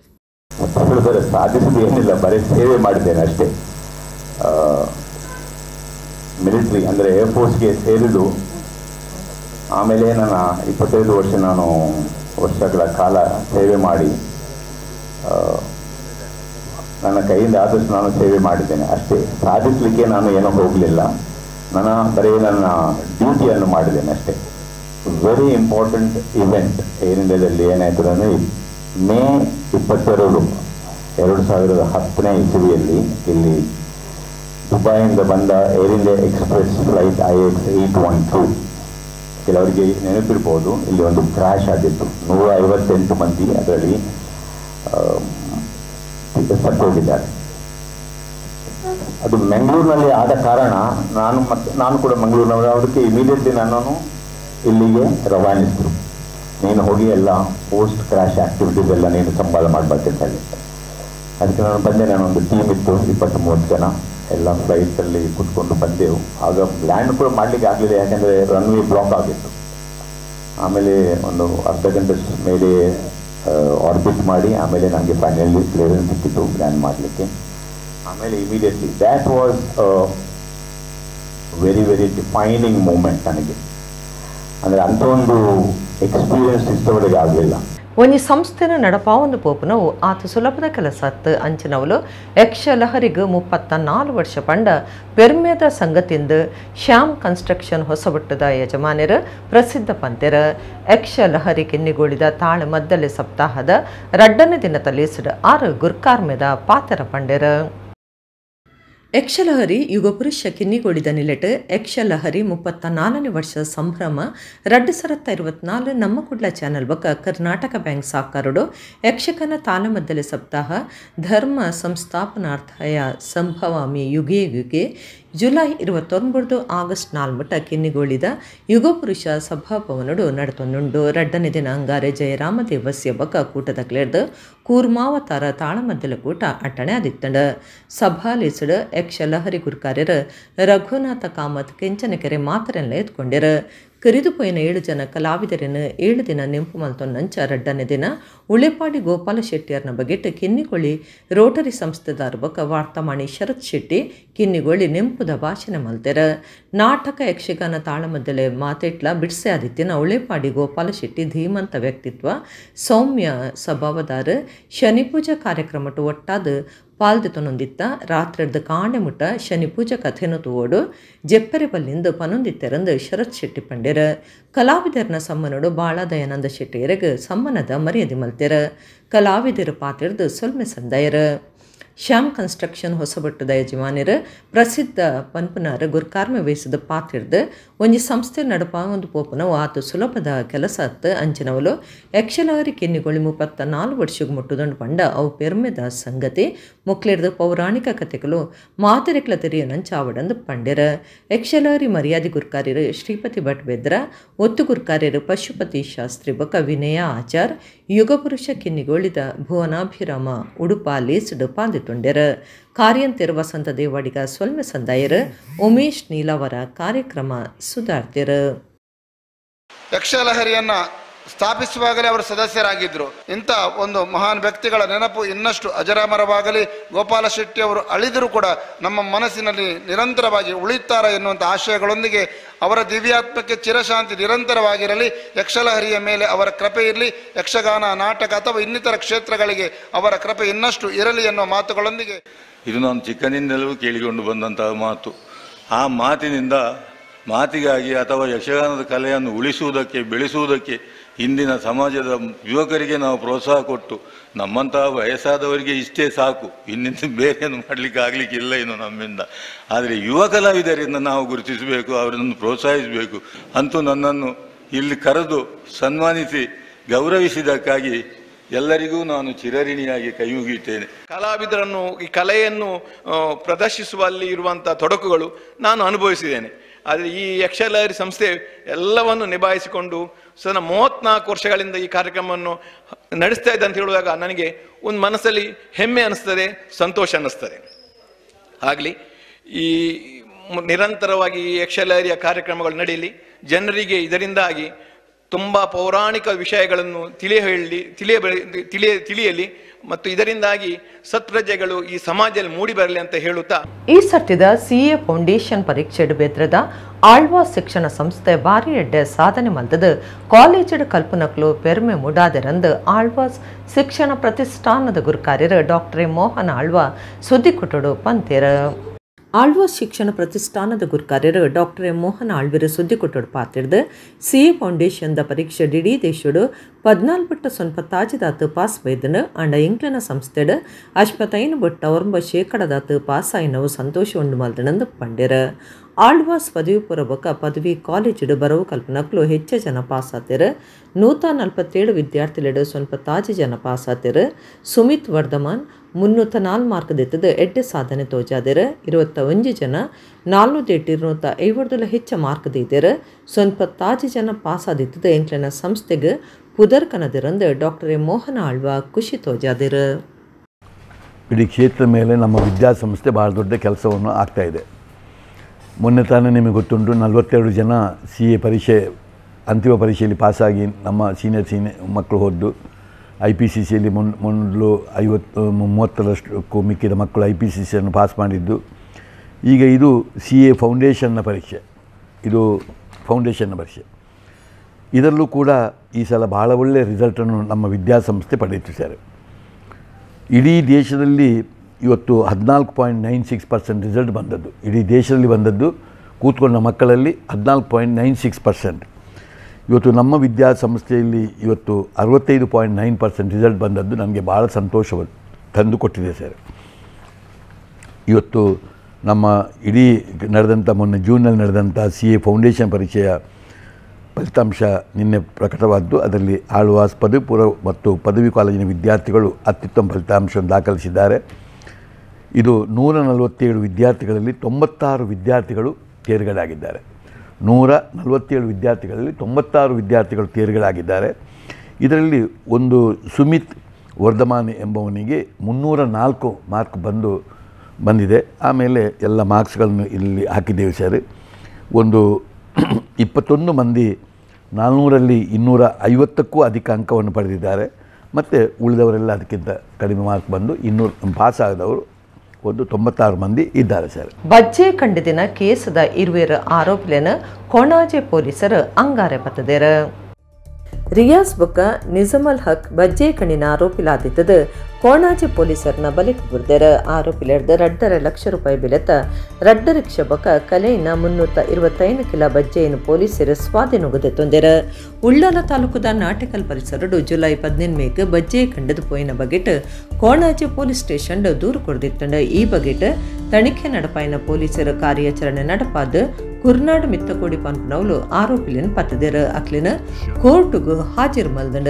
ಸಾಧಿಸುವುದು ಏನಿಲ್ಲ, ಬರೀ ಸೇವೆ ಮಾಡಿದ್ದೇನೆ ಅಷ್ಟೇ. ಮಿಲಿಟ್ರಿ ಅಂದರೆ ಏರ್ಫೋರ್ಸ್ಗೆ ಸೇರಿದು ಆಮೇಲೆ ನನ್ನ ಇಪ್ಪತ್ತೈದು ವರ್ಷ ನಾನು ವರ್ಷಗಳ ಕಾಲ ಸೇವೆ ಮಾಡಿ ನನ್ನ ಕೈಯಿಂದ ಆದಷ್ಟು ನಾನು ಸೇವೆ ಮಾಡಿದ್ದೇನೆ ಅಷ್ಟೇ. ಸಾಧಿಸಲಿಕ್ಕೆ ನಾನು ಏನೋ ಹೋಗಲಿಲ್ಲ, ನನ್ನ ಬರೀ ನನ್ನ ಡ್ಯೂಟಿಯನ್ನು ಮಾಡಿದ್ದೇನೆ ಅಷ್ಟೇ. ವೆರಿ ಇಂಪಾರ್ಟೆಂಟ್ ಇವೆಂಟ್ ಏರ್ ಇಂಡಿಯಾದಲ್ಲಿ ಏನಾಯ್ತು ಅಂದರೆ ಮೇ ಇಪ್ಪತ್ತೆರಡು ಎರಡು ಸಾವಿರದ ಹತ್ತನೇ ಇಸವಿಯಲ್ಲಿ ಇಲ್ಲಿ ದುಬೈಯಿಂದ ಬಂದ Air India Express flight I X eight one two ಕೆಲವರಿಗೆ ನೆನಪಿರ್ಬೋದು, ಇಲ್ಲಿ ಒಂದು ಕ್ರ್ಯಾಶ್ ಆಗಿತ್ತು. ನೂರ ಐವತ್ತೆಂಟು ಮಂದಿ ಅದರಲ್ಲಿ ಸತ್ತೋಗಿದ್ದಾರೆ. ಅದು ಮಂಗಳೂರಿನಲ್ಲಿ ಆದ ಕಾರಣ ನಾನು ಮತ್ತು ನಾನು ಕೂಡ ಮಂಗಳೂರಿನವರು, ಅದಕ್ಕೆ ಇಮಿಡಿಯೇಟ್ಲಿ ನನ್ನನ್ನು ಇಲ್ಲಿಗೆ ರವಾನಿಸಿದ್ರು. ನೀನು ಹೋಗಿ ಎಲ್ಲ ಪೋಸ್ಟ್ ಕ್ರ್ಯಾಶ್ ಆ್ಯಕ್ಟಿವಿಟೀಸ್ ಎಲ್ಲ ನೀನು ಸಂಭಾಳ ಮಾಡಬೇಕಂತ ಹೇಳಿ. ಅದಕ್ಕೆ ನಾನು ಬಂದೆ. ನಾನೊಂದು ಟೀಮ್ ಇತ್ತು, ಇಪ್ಪತ್ತು ಮೂವತ್ತು ಜನ, ಎಲ್ಲ ಫ್ಲೈಟಲ್ಲಿ ಕೂತ್ಕೊಂಡು ಬಂದೆವು. ಆಗ ಲ್ಯಾಂಡ್ ಕೂಡ ಮಾಡಲಿಕ್ಕೆ ಆಗಲಿಲ್ಲ, ಯಾಕೆಂದರೆ ರನ್ವೇ ಬ್ಲಾಕ್ ಆಗಿತ್ತು. ಆಮೇಲೆ ಒಂದು ಅರ್ಧ ಗಂಟೆ ಮೇಲೆ ಆರ್ಬಿಟ್ ಮಾಡಿ ಆಮೇಲೆ ನನಗೆ ಫೈನಲಿ ಕ್ಲಿಯರೆನ್ಸ್ ಸಿಕ್ಕಿತ್ತು ಲ್ಯಾಂಡ್ ಮಾಡಲಿಕ್ಕೆ. ಆಮೇಲೆ immediately that was very very defining moment ನನಗೆ. ಅಂದರೆ ಅಂಥ ಒಂದು ಎಕ್ಸ್ಪೀರಿಯನ್ಸ್ ಇಷ್ಟವರೆಗೆ ಆಗಲಿಲ್ಲ. ಒಂಜಿ ಸಂಸ್ಥೆನ ನಡಪಾವೊಂದು ಪೋಪುನವು ಆತ ಸುಲಭದ ಕೆಲಸತ್ತು ಅಂಚಿನವಲು ಯಕ್ಷ ಲಹರಿಗೂ ಮುಪ್ಪತ್ತ ನಾಲ್ಕು ವರ್ಷ ಪಂಡ ಪೆರ್ಮೆದ ಸಂಗತಿಂದು ಶ್ಯಾಮ್ ಕನ್ಸ್ಟ್ರಕ್ಷನ್ ಹೊಸಬಟ್ಟದ ಯಜಮಾನರು ಪ್ರಸಿದ್ಧ ಪಂತೆರ. ಯಕ್ಷ ಲಹರಿ ಕಿನ್ನಿಗೋಳಿದ ತಾಳು ಮದ್ದಲೆ ಸಪ್ತಾಹದ ರಡ್ಡನೇ ದಿನ ತಲೇಸಿದ ಆರು ಗುರ್ಕಾರ್ಮೆದ ಪಾತರ ಪಂಡೆರ. ಯಕ್ಷಲಹರಿ ಯುಗಪುರುಷ ಕಿನ್ನಿಗೋಳಿದ ನಿಲೆಟ್ ಯಕ್ಷಲಹರಿ ಮುಪ್ಪತ್ತ ನಾಲ್ಕನೇ ವರ್ಷದ ಸಂಭ್ರಮ ರಡ್ಡು ಸರತ್ತ ಐವತ್ನಾಲ್ಕು ನಮ್ಮ ಕುಡ್ಲ ಚಾನಲ್ ಬಕ ಕರ್ನಾಟಕ ಬ್ಯಾಂಕ್ ಸಾಕಾರಡು ಯಕ್ಷಕನ ತಾಲಮದ್ದಲೆ ಸಪ್ತಾಹ ಧರ್ಮ ಸಂಸ್ಥಾಪನಾರ್ಥಯ ಸಂಭವಾಮಿ ಯುಗೆ ಯುಗೆ ಜುಲೈ ಇರುವತ್ತೊಂಬತ್ತು ಆಗಸ್ಟ್ ನಾಲ್ಮಟ ಕಿನ್ನಿಗೋಳಿದ ಯುಗಪುರುಷ ಸಭಾಭವನಡು ನಡತೊಂದುಂಡು. ರಡ್ಡನೇ ದಿನ ಅಂಗಾರೆ ಜಯರಾಮ ದೇವಸ್ಯ ಬಕ ಕೂಟದ ಕ್ಲೇರ್ದು ಕೂರ್ಮಾವತಾರ ತಾಳಮದ್ದಲೆ ಕೂಟ ಅಟ್ಟಣೆ ಆದಿತ್ತಂಡ. ಸಭಾಲಿಸಡು ಯಕ್ಷ ಲಹರಿ ಗುರ್ಕಾರ್ಯರ ರಘುನಾಥ ಕಾಮತ್ ಕೆಂಚನಕೆರೆ ಮಾತರೆಲ್ಲ ಎತ್ಕೊಂಡಿರ. ಕರಿದುಪೋಯಿನ ಏಳು ಜನ ಕಲಾವಿದರನ್ನು ಏಳು ದಿನ ನೆಂಪು ಮಲ್ತೊನ್ನಂಚ ರಡ್ಡನೇ ದಿನ ಉಳೆಪಾಡಿ ಗೋಪಾಲ ಶೆಟ್ಟಿಯರ್ನ ಬಗೆಟ್ ಕಿನ್ನಿಗೋಳಿ ರೋಟರಿ ಸಂಸ್ಥೆದಾರ ಬಕ ವಾರ್ತಾಮಾಣಿ ಶರತ್ ಶೆಟ್ಟಿ ಕಿನ್ನಿಗೋಳಿ ನೆಂಪುದ ಭಾಷಣ ಮಲ್ತೆರ. ನಾಟಕ ಯಕ್ಷಗಾನ ತಾಳಮದ್ದಲೆ ಮಾತೆಟ್ಲ ಬಿಡ್ಸೆ ಆದಿತ್ಯನ ಉಳೆಪಾಡಿ ಗೋಪಾಲ ಶೆಟ್ಟಿ ಧೀಮಂತ ವ್ಯಕ್ತಿತ್ವ ಸೌಮ್ಯ ಸ್ವಭಾವದಾರ ಶನಿ ಪೂಜಾ ಕಾರ್ಯಕ್ರಮಟ್ಟು ಒಟ್ಟಾದ ಪಾಲ್ದೆತೊನೊಂದಿತ್ತ ರಾತ್ರಿರ್ದ ಕಾಂಡೆ ಮುಟ್ಟ ಶನಿ ಪೂಜಾ ಕಥೆನು ತೂವೋಡು ಜೆಪ್ಪೆರೆ ಬಲ್ಲಿಂದು ಪನೊಂದಿತ್ತೆರಂದು ಶರತ್ ಶೆಟ್ಟಿ ಪಂಡೆರ. ಕಲಾವಿದರ್ನ ಸಮ್ಮನೋಡು ಬಾಳ ದಯಾನಂದ ಶೆಟ್ಟಿಯರಿಗೆ ಸಮ್ಮನದ ಮರ್ಯಾದೆ ಮಲ್ತೆರ. ಕಲಾವಿದರ ಪಾತಿರ್ದು ಸೊಲ್ಮೆ ಸಂದಯರ. ಶ್ಯಾಮ್ ಕನ್ಸ್ಟ್ರಕ್ಷನ್ ಹೊಸಬಟ್ಟದ ಯಜಮಾನರು ಪ್ರಸಿದ್ಧ ಪನ್ಪುನರು ಗುರ್ಕಾರ್ಮೆ ವಹಿಸಿದ ಪಾತಿರ್ದು ಒಂಜಿ ಸಂಸ್ಥೆ ನಡಪ ಒಂದು ಪೋಪುನ ಆತು ಸುಲಭದ ಕೆಲಸ ಹತ್ತು ಅಂಚಿನವಲು ಯಕ್ಷಲಾರಿ ಕೆನ್ನಿಗೊಳಿ ಮುಪ್ಪತ್ತ ನಾಲ್ಕು ವರ್ಷಕ್ಕೆ ಮುಟ್ಟುದೊಂಡು ಪಂಡ ಅವು ಪೆರ್ಮೆದ ಸಂಗತಿ ಮುಕ್ಲಿಡ್ದು ಪೌರಾಣಿಕ ಕಥೆಗಳು ಮಾತಿರೆಕ್ಲ ತೆರೆಯನಂಚ ಆವಡಂದು ಪಂಡ್ಯರ ಯಕ್ಷಲಾರಿ ಮರ್ಯಾದೆ ಗುರ್ಕಾರ್ಯರು ಶ್ರೀಪತಿ ಭಟ್ ಬೆದ್ರ ಒತ್ತು ಗುರ್ಕಾರ್ಯರು ಪಶುಪತಿ ಶಾಸ್ತ್ರಿ ಬೊಕ ವಿನಯ ಆಚಾರ್ ಯುಗಪುರುಷ ಕಿನ್ನಿಗೋಳಿದ ಭುವನಾಭಿರಾಮ ಉಡುಪ ಲೇಸುಡು ಪಾಲ್ದಿತ್ತುಂಡ್ಯರ ಕಾರ್ಯಂತಿರ ವಸಂತ ದೇವಾಡಿಗ ಸ್ವಲ್ಮ ಸಂದಾಯರು ಉಮೇಶ್ ನೀಲಾವರ ಕಾರ್ಯಕ್ರಮ ಸುಧಾರ್ತಿರ. ಯಕ್ಷಲಹರಿಯನ್ನ ಸ್ಥಾಪಿಸುವಾಗಲೇ ಅವರು ಸದಸ್ಯರಾಗಿದ್ದರು. ಇಂಥ ಒಂದು ಮಹಾನ್ ವ್ಯಕ್ತಿಗಳ ನೆನಪು ಇನ್ನಷ್ಟು ಅಜರಾಮರವಾಗಲಿ. ಗೋಪಾಲ ಶೆಟ್ಟಿ ಅವರು ಅಳಿದರೂ ಕೂಡ ನಮ್ಮ ಮನಸ್ಸಿನಲ್ಲಿ ನಿರಂತರವಾಗಿ ಉಳಿತಾರೆ ಎನ್ನುವಂಥ ಆಶಯಗಳೊಂದಿಗೆ ಅವರ ದಿವ್ಯಾತ್ಮಕ್ಕೆ ಚಿರಶಾಂತಿ ನಿರಂತರವಾಗಿರಲಿ. ಯಕ್ಷಲಹರಿಯ ಮೇಲೆ ಅವರ ಕೃಪೆ ಇರಲಿ. ಯಕ್ಷಗಾನ, ನಾಟಕ ಅಥವಾ ಇನ್ನಿತರ ಕ್ಷೇತ್ರಗಳಿಗೆ ಅವರ ಕೃಪೆ ಇನ್ನಷ್ಟು ಇರಲಿ ಎನ್ನುವ ಮಾತುಗಳೊಂದಿಗೆ ಇದು ನಾನು ಚಿಕ್ಕನಿಂದಲೂ ಕೇಳಿಕೊಂಡು ಬಂದಂತಹ ಮಾತು. ಆ ಮಾತಿನಿಂದ ಮಾತಿಗಾಗಿ ಅಥವಾ ಯಕ್ಷಗಾನದ ಕಲೆಯನ್ನು ಉಳಿಸುವುದಕ್ಕೆ ಬೆಳೆಸುವುದಕ್ಕೆ ಇಂದಿನ ಸಮಾಜದ ಯುವಕರಿಗೆ ನಾವು ಪ್ರೋತ್ಸಾಹ ಕೊಟ್ಟು ನಮ್ಮಂತಹ ವಯಸ್ಸಾದವರಿಗೆ ಇಷ್ಟೇ ಸಾಕು, ಇನ್ನಿಂದ ಬೇರೇನು ಮಾಡಲಿಕ್ಕೆ ಆಗಲಿಕ್ಕಿಲ್ಲ ಇನ್ನು ನಮ್ಮಿಂದ. ಆದರೆ ಯುವ ಕಲಾವಿದರಿಂದ ನಾವು ಗುರುತಿಸಬೇಕು, ಅವರನ್ನು ಪ್ರೋತ್ಸಾಹಿಸಬೇಕು. ಅಂತೂ ನನ್ನನ್ನು ಇಲ್ಲಿ ಕರೆದು ಸನ್ಮಾನಿಸಿ ಗೌರವಿಸಿದ್ದಕ್ಕಾಗಿ ಎಲ್ಲರಿಗೂ ನಾನು ಚಿರಋಣಿಯಾಗಿ ಕೈ ಮುಗಿಯುತ್ತೇನೆ. ಕಲಾವಿದರನ್ನು ಈ ಕಲೆಯನ್ನು ಪ್ರದರ್ಶಿಸುವಲ್ಲಿ ಇರುವಂಥ ತೊಡಕುಗಳು ನಾನು ಅನುಭವಿಸಿದ್ದೇನೆ. ಆದರೆ ಈ ಯಕ್ಷಲಹರಿ ಸಂಸ್ಥೆ ಎಲ್ಲವನ್ನು ನಿಭಾಯಿಸಿಕೊಂಡು ಸಹ ಮೂವತ್ತ್ನಾಲ್ಕು ವರ್ಷಗಳಿಂದ ಈ ಕಾರ್ಯಕ್ರಮವನ್ನು ನಡೆಸ್ತಾ ಇದೆ ಅಂತ ಹೇಳುವಾಗ ನನಗೆ ಒಂದು ಮನಸ್ಸಲ್ಲಿ ಹೆಮ್ಮೆ ಅನ್ನಿಸ್ತದೆ, ಸಂತೋಷ ಅನ್ನಿಸ್ತದೆ. ಆಗಲಿ ಈ ನಿರಂತರವಾಗಿ ಈ ಯಕ್ಷಲಹರಿಯ ಕಾರ್ಯಕ್ರಮಗಳು ನಡೆಯಲಿ. ಜನರಿಗೆ ಇದರಿಂದಾಗಿ ತುಂಬ ಪೌರಾಣಿಕ ವಿಷಯಗಳನ್ನು ತಿಳಿಯ ಹೇಳಿ ತಿಳಿಯ ತಿಳಿಯ ತಿಳಿಯಲಿ ಮತ್ತು ಇದರಿಂದಾಗಿ ಸತ್ಪ್ರಜೆಗಳು ಈ ಸಮಾಜದಲ್ಲಿ ಮೂಡಿ ಬರಲಿ ಅಂತ ಹೇಳುತ್ತಾ ಈ ಸರ್ತಿದ ಸಿಎ ಫೌಂಡೇಶನ್ ಪರೀಕ್ಷೆ ಬೆದ್ರದ ಆಳ್ವಾಸ್ ಶಿಕ್ಷಣ ಸಂಸ್ಥೆ ಬಾರಿ ಎಡ್ಡೆ ಸಾಧನೆ ಮಲ್ತದ ಕಾಲೇಜ್ ಕಲ್ಪನಕ್ಲು ಪೆರ್ಮೆ ಮುಡಾದೆರಂದು ಆಳ್ವಾಸ್ ಶಿಕ್ಷಣ ಪ್ರತಿಷ್ಠಾನದ ಗುರುಕಾರ್ಯರು ಡಾಕ್ಟರ್ ಎ ಮೋಹನ್ ಆಳ್ವಾ ಸುದ್ದಿ ಕೊಟ್ಟಡು ಪಂತೇರ. ಆಳ್ವಾಸ್ ಶಿಕ್ಷಣ ಪ್ರತಿಷ್ಠಾನದ ಗುರುಕಾರ್ಯರು ಡಾಕ್ಟರ್ ಎಂ ಮೋಹನ್ ಆಳ್ವಿರು ಸುದ್ದಿ ಕೊಟ್ಟೋಡು ಪಾತಿರ್ದು ಸಿಎ ಫೌಂಡೇಶನ್ದ ಪರೀಕ್ಷೆ ಡಿಡಿ ದೇಶೋಡು ಪದ್ನಾಲ್ಕು ಬಟ್ಟ ಸೊನ್ಪ ತಾಜಿದಾತು ಪಾಸ್ ಬೈದನು ಅಂಡ ಇಂಕ್ಲನ ಸಂಸ್ಥೆಡ್ ಅಶ್ಪತೈನು ಬಟ್ಟ ಒರಂಬ ಶೇಕಡದಾತು ಪಾಸ್ ಆಯ್ನವು ಸಂತೋಷ ಉಂಡು ಮಲ್ದನಂದು ಪಂಡ್ಯರ. ಆಳ್ವಾಸ್ ಪದವಿ ಪೂರ್ವಕ ಪದವಿ ಕಾಲೇಜು ಬರವು ಕಲ್ಪನಕ್ಲು ಹೆಚ್ಚು ಜನ ಪಾಸ್ ಆತಿರು. ನೂತ ನಲ್ವತ್ತೇಳು ವಿದ್ಯಾರ್ಥಿಗಳು ಸ್ವಲ್ಪ ತಾಜಿ ಜನ ಪಾಸ್ ಆತಿರು. ಸುಮಿತ್ ವರ್ಧಮಾನ್ ಮುನ್ನೂತ ನಾಲ್ಕು ಮಾರ್ಕ್ ದೆತ್ತದ ಎಡ್ಡೆ ಸಾಧನೆ ತೋಜಾದಿರ. ಇರುವತ್ತ ಒಂಜು ಜನ ನಾಲ್ನೂರ ಎಟ್ಟಿರುನೂತ ಐವತ್ತುಲ ಹೆಚ್ಚು ಮಾರ್ಕ್ ದೀದಿರು. ಸ್ವಲ್ಪ ತಾಜಿ ಜನ ಪಾಸ್ ಆದಿತ್ತದ ಎಂಕ್ಲನ ಸಂಸ್ಥೆಗೆ ಪುದರ್ಕನದಿರಂದು ಡಾಕ್ಟರ್ ಎಂ ಮೋಹನ ಆಳ್ವ ಖುಷಿ ತೋಜಾದಿರು. ಇಡೀ ಕ್ಷೇತ್ರದ ಮೇಲೆ ನಮ್ಮ ವಿದ್ಯಾಸಂಸ್ಥೆ ಭಾಳ ದೊಡ್ಡ ಕೆಲಸವನ್ನು ಆಗ್ತಾಯಿದೆ. ಮೊನ್ನೆ ತಾನೇ ನಿಮಗೆ ಗೊತ್ತುಂಟು, ನಲವತ್ತೆರಡು ಜನ ಸಿ ಎ ಪರೀಕ್ಷೆ ಅಂತಿಮ ಪರೀಕ್ಷೆಯಲ್ಲಿ ಪಾಸಾಗಿ ನಮ್ಮ ಸೀನಿಯರ್ ಸೀನಿಯರ್ ಮಕ್ಕಳು ಹೋದ್ದು. ಐ ಪಿ ಸಿ ಸಿಯಲ್ಲಿ ಮೊನ್ ಮೊದಲು ಐವತ್ತು ಮೂವತ್ತರಷ್ಟಕ್ಕೂ ಮಿಕ್ಕಿದ ಮಕ್ಕಳು ಐ ಪಿ ಸಿ ಸಿಯನ್ನು ಪಾಸ್ ಮಾಡಿದ್ದು. ಈಗ ಇದು ಸಿ ಎ ಫೌಂಡೇಶನ್ನ ಪರೀಕ್ಷೆ, ಇದು ಫೌಂಡೇಶನ್ನ ಪರೀಕ್ಷೆ. ಇದರಲ್ಲೂ ಕೂಡ ಈ ಸಲ ಭಾಳ ಒಳ್ಳೆಯ ರಿಸಲ್ಟನ್ನು ನಮ್ಮ ವಿದ್ಯಾಸಂಸ್ಥೆ ಪಡೆಯುತ್ತಿದ್ದಾರೆ. ಇಡೀ ದೇಶದಲ್ಲಿ ಇವತ್ತು ಹದಿನಾಲ್ಕು point nine six percent result ಬಂದದ್ದು. ಇಡೀ ದೇಶದಲ್ಲಿ ಬಂದದ್ದು ಕೂತ್ಕೊಂಡ ಮಕ್ಕಳಲ್ಲಿ ಹದಿನಾಲ್ಕು ಪಾಯಿಂಟ್ ನೈನ್ ಸಿಕ್ಸ್ ಪರ್ಸೆಂಟ್. ಇವತ್ತು ನಮ್ಮ ವಿದ್ಯಾಸಂಸ್ಥೆಯಲ್ಲಿ ಇವತ್ತು ಅರವತ್ತೈದು ಪಾಯಿಂಟ್ ನೈನ್ ಪರ್ಸೆಂಟ್ ರಿಸಲ್ಟ್ ಬಂದದ್ದು ನನಗೆ ಭಾಳ ಸಂತೋಷವನ್ನು ತಂದು ಕೊಟ್ಟಿದೆ ಸರ್. ಇವತ್ತು ನಮ್ಮ ಇಡೀ ನಡೆದಂಥ ಮೊನ್ನೆ ಜೂನಲ್ಲಿ ನಡೆದಂಥ ಸಿ ಎ ಫೌಂಡೇಶನ್ ಪರೀಕ್ಷೆಯ ಫಲಿತಾಂಶ ನಿನ್ನೆ ಪ್ರಕಟವಾದ್ದು. ಅದರಲ್ಲಿ ಆಳ್ವಾಸ್ ಪದವಿ ಪೂರ್ವ ಮತ್ತು ಪದವಿ ಕಾಲೇಜಿನ ವಿದ್ಯಾರ್ಥಿಗಳು ಅತ್ಯುತ್ತಮ ಫಲಿತಾಂಶವನ್ನು ದಾಖಲಿಸಿದ್ದಾರೆ. ಇದು ನೂರ ನಲವತ್ತೇಳು ವಿದ್ಯಾರ್ಥಿಗಳಲ್ಲಿ ತೊಂಬತ್ತಾರು ವಿದ್ಯಾರ್ಥಿಗಳು ತೇರ್ಗಡೆಯಾಗಿದ್ದಾರೆ. ನೂರ ನಲವತ್ತೇಳು ವಿದ್ಯಾರ್ಥಿಗಳಲ್ಲಿ ತೊಂಬತ್ತಾರು ವಿದ್ಯಾರ್ಥಿಗಳು ತೇರ್ಗಡೆಯಾಗಿದ್ದಾರೆ. ಇದರಲ್ಲಿ ಒಂದು ಸುಮಿತ್ ವರ್ಧಮಾನ್ ಎಂಬವನಿಗೆ ಮುನ್ನೂರ ನಾಲ್ಕು ಮಾರ್ಕ್ ಬಂದು ಬಂದಿದೆ. ಆಮೇಲೆ ಎಲ್ಲ ಮಾರ್ಕ್ಸ್ಗಳನ್ನು ಇಲ್ಲಿ ಹಾಕಿದ್ದೇವೆ ಸರ್. ಒಂದು ಇಪ್ಪತ್ತೊಂದು ಮಂದಿ ನಾಲ್ನೂರಲ್ಲಿ ಇನ್ನೂರ ಐವತ್ತಕ್ಕೂ ಅಧಿಕ ಅಂಕವನ್ನು ಪಡೆದಿದ್ದಾರೆ. ಮತ್ತು ಉಳಿದವರೆಲ್ಲ ಅದಕ್ಕಿಂತ ಕಡಿಮೆ ಮಾರ್ಕ್ ಬಂದು ಇನ್ನೂರು ಪಾಸ್ ಆದವರು ಒಂದು ತೊಂಬತ್ತಾರು ಮಂದಿ ಇದ್ದಾರೆ ಸರ್. ಬಜ್ಜೆ ಕಂಡಿದಿನ ಕೇಸದ ಇರುವೆರ ಆರೋಪಿಗಳನ್ನು ಕೊಣಾಜೆ ಪೊಲೀಸರು ಅಂಗಾರೆ ಬತ್ತದೇರ. ರಿಯಾಜ್ ಬೊಕ್ಕ ನಿಜಮಲ್ ಹಕ್ ಬಜ್ಜೆ ಕಣ್ಣಿನ ಆರೋಪಿಲಾದಿದ್ದದು ಕೋಣಾಜಿ ಪೊಲೀಸರನ್ನ ಬಲಿಕ್ ಬುರ್ದೆರ ಆರೋಪಿಲೆರ್ದ ರಡ್ಡರೆ ಲಕ್ಷ ರೂಪಾಯಿ ಬೆಲೆತ ರಡ್ಡ ರಿಕ್ಷಾ ಬೊಕ್ಕ ಕಲೆಯಿನ ಮುನ್ನೂತ ಇರುವತ್ತೈದು ಕಿಲೋ ಬಜ್ಜೆಯನ್ನು ಪೊಲೀಸರು ಸ್ವಾಧೀನಗೊದೆ ತೊಂದೆರ ಉಳ್ಳಾಲ ತಾಲೂಕುದ ನಾಟಕಲ್ ಪರಿಸರಡು ಜುಲೈ ಪದಿನೆಂಟು ಬಜ್ಜೆ ಕಂಡದು ಪೋಯಿನ ಬಗೆಟ್ ಕೋಣಾಜಿ ಪೊಲೀಸ್ ಸ್ಟೇಷನ್ ದೂರು ಕೊಡ್ದಿತ್ತಂಡ ಈ ಬಗೆಟ್ ತನಿಖೆ ನಡಪಾಯಿನ ಪೊಲೀಸರ ಕಾರ್ಯಾಚರಣೆ ನಡಪಾದ ಕುರ್ನಾಡ್ ಮಿತ್ತಕೋಡಿ ಪನ್ಪನವಲು ಆರೋಪಿಲಿನ ಪತ್ತದೇರ ಅಕ್ಲಿನ ಕೋರ್ಟ್ಗೂ ಹಾಜರು ಮಲ್ದಂಡ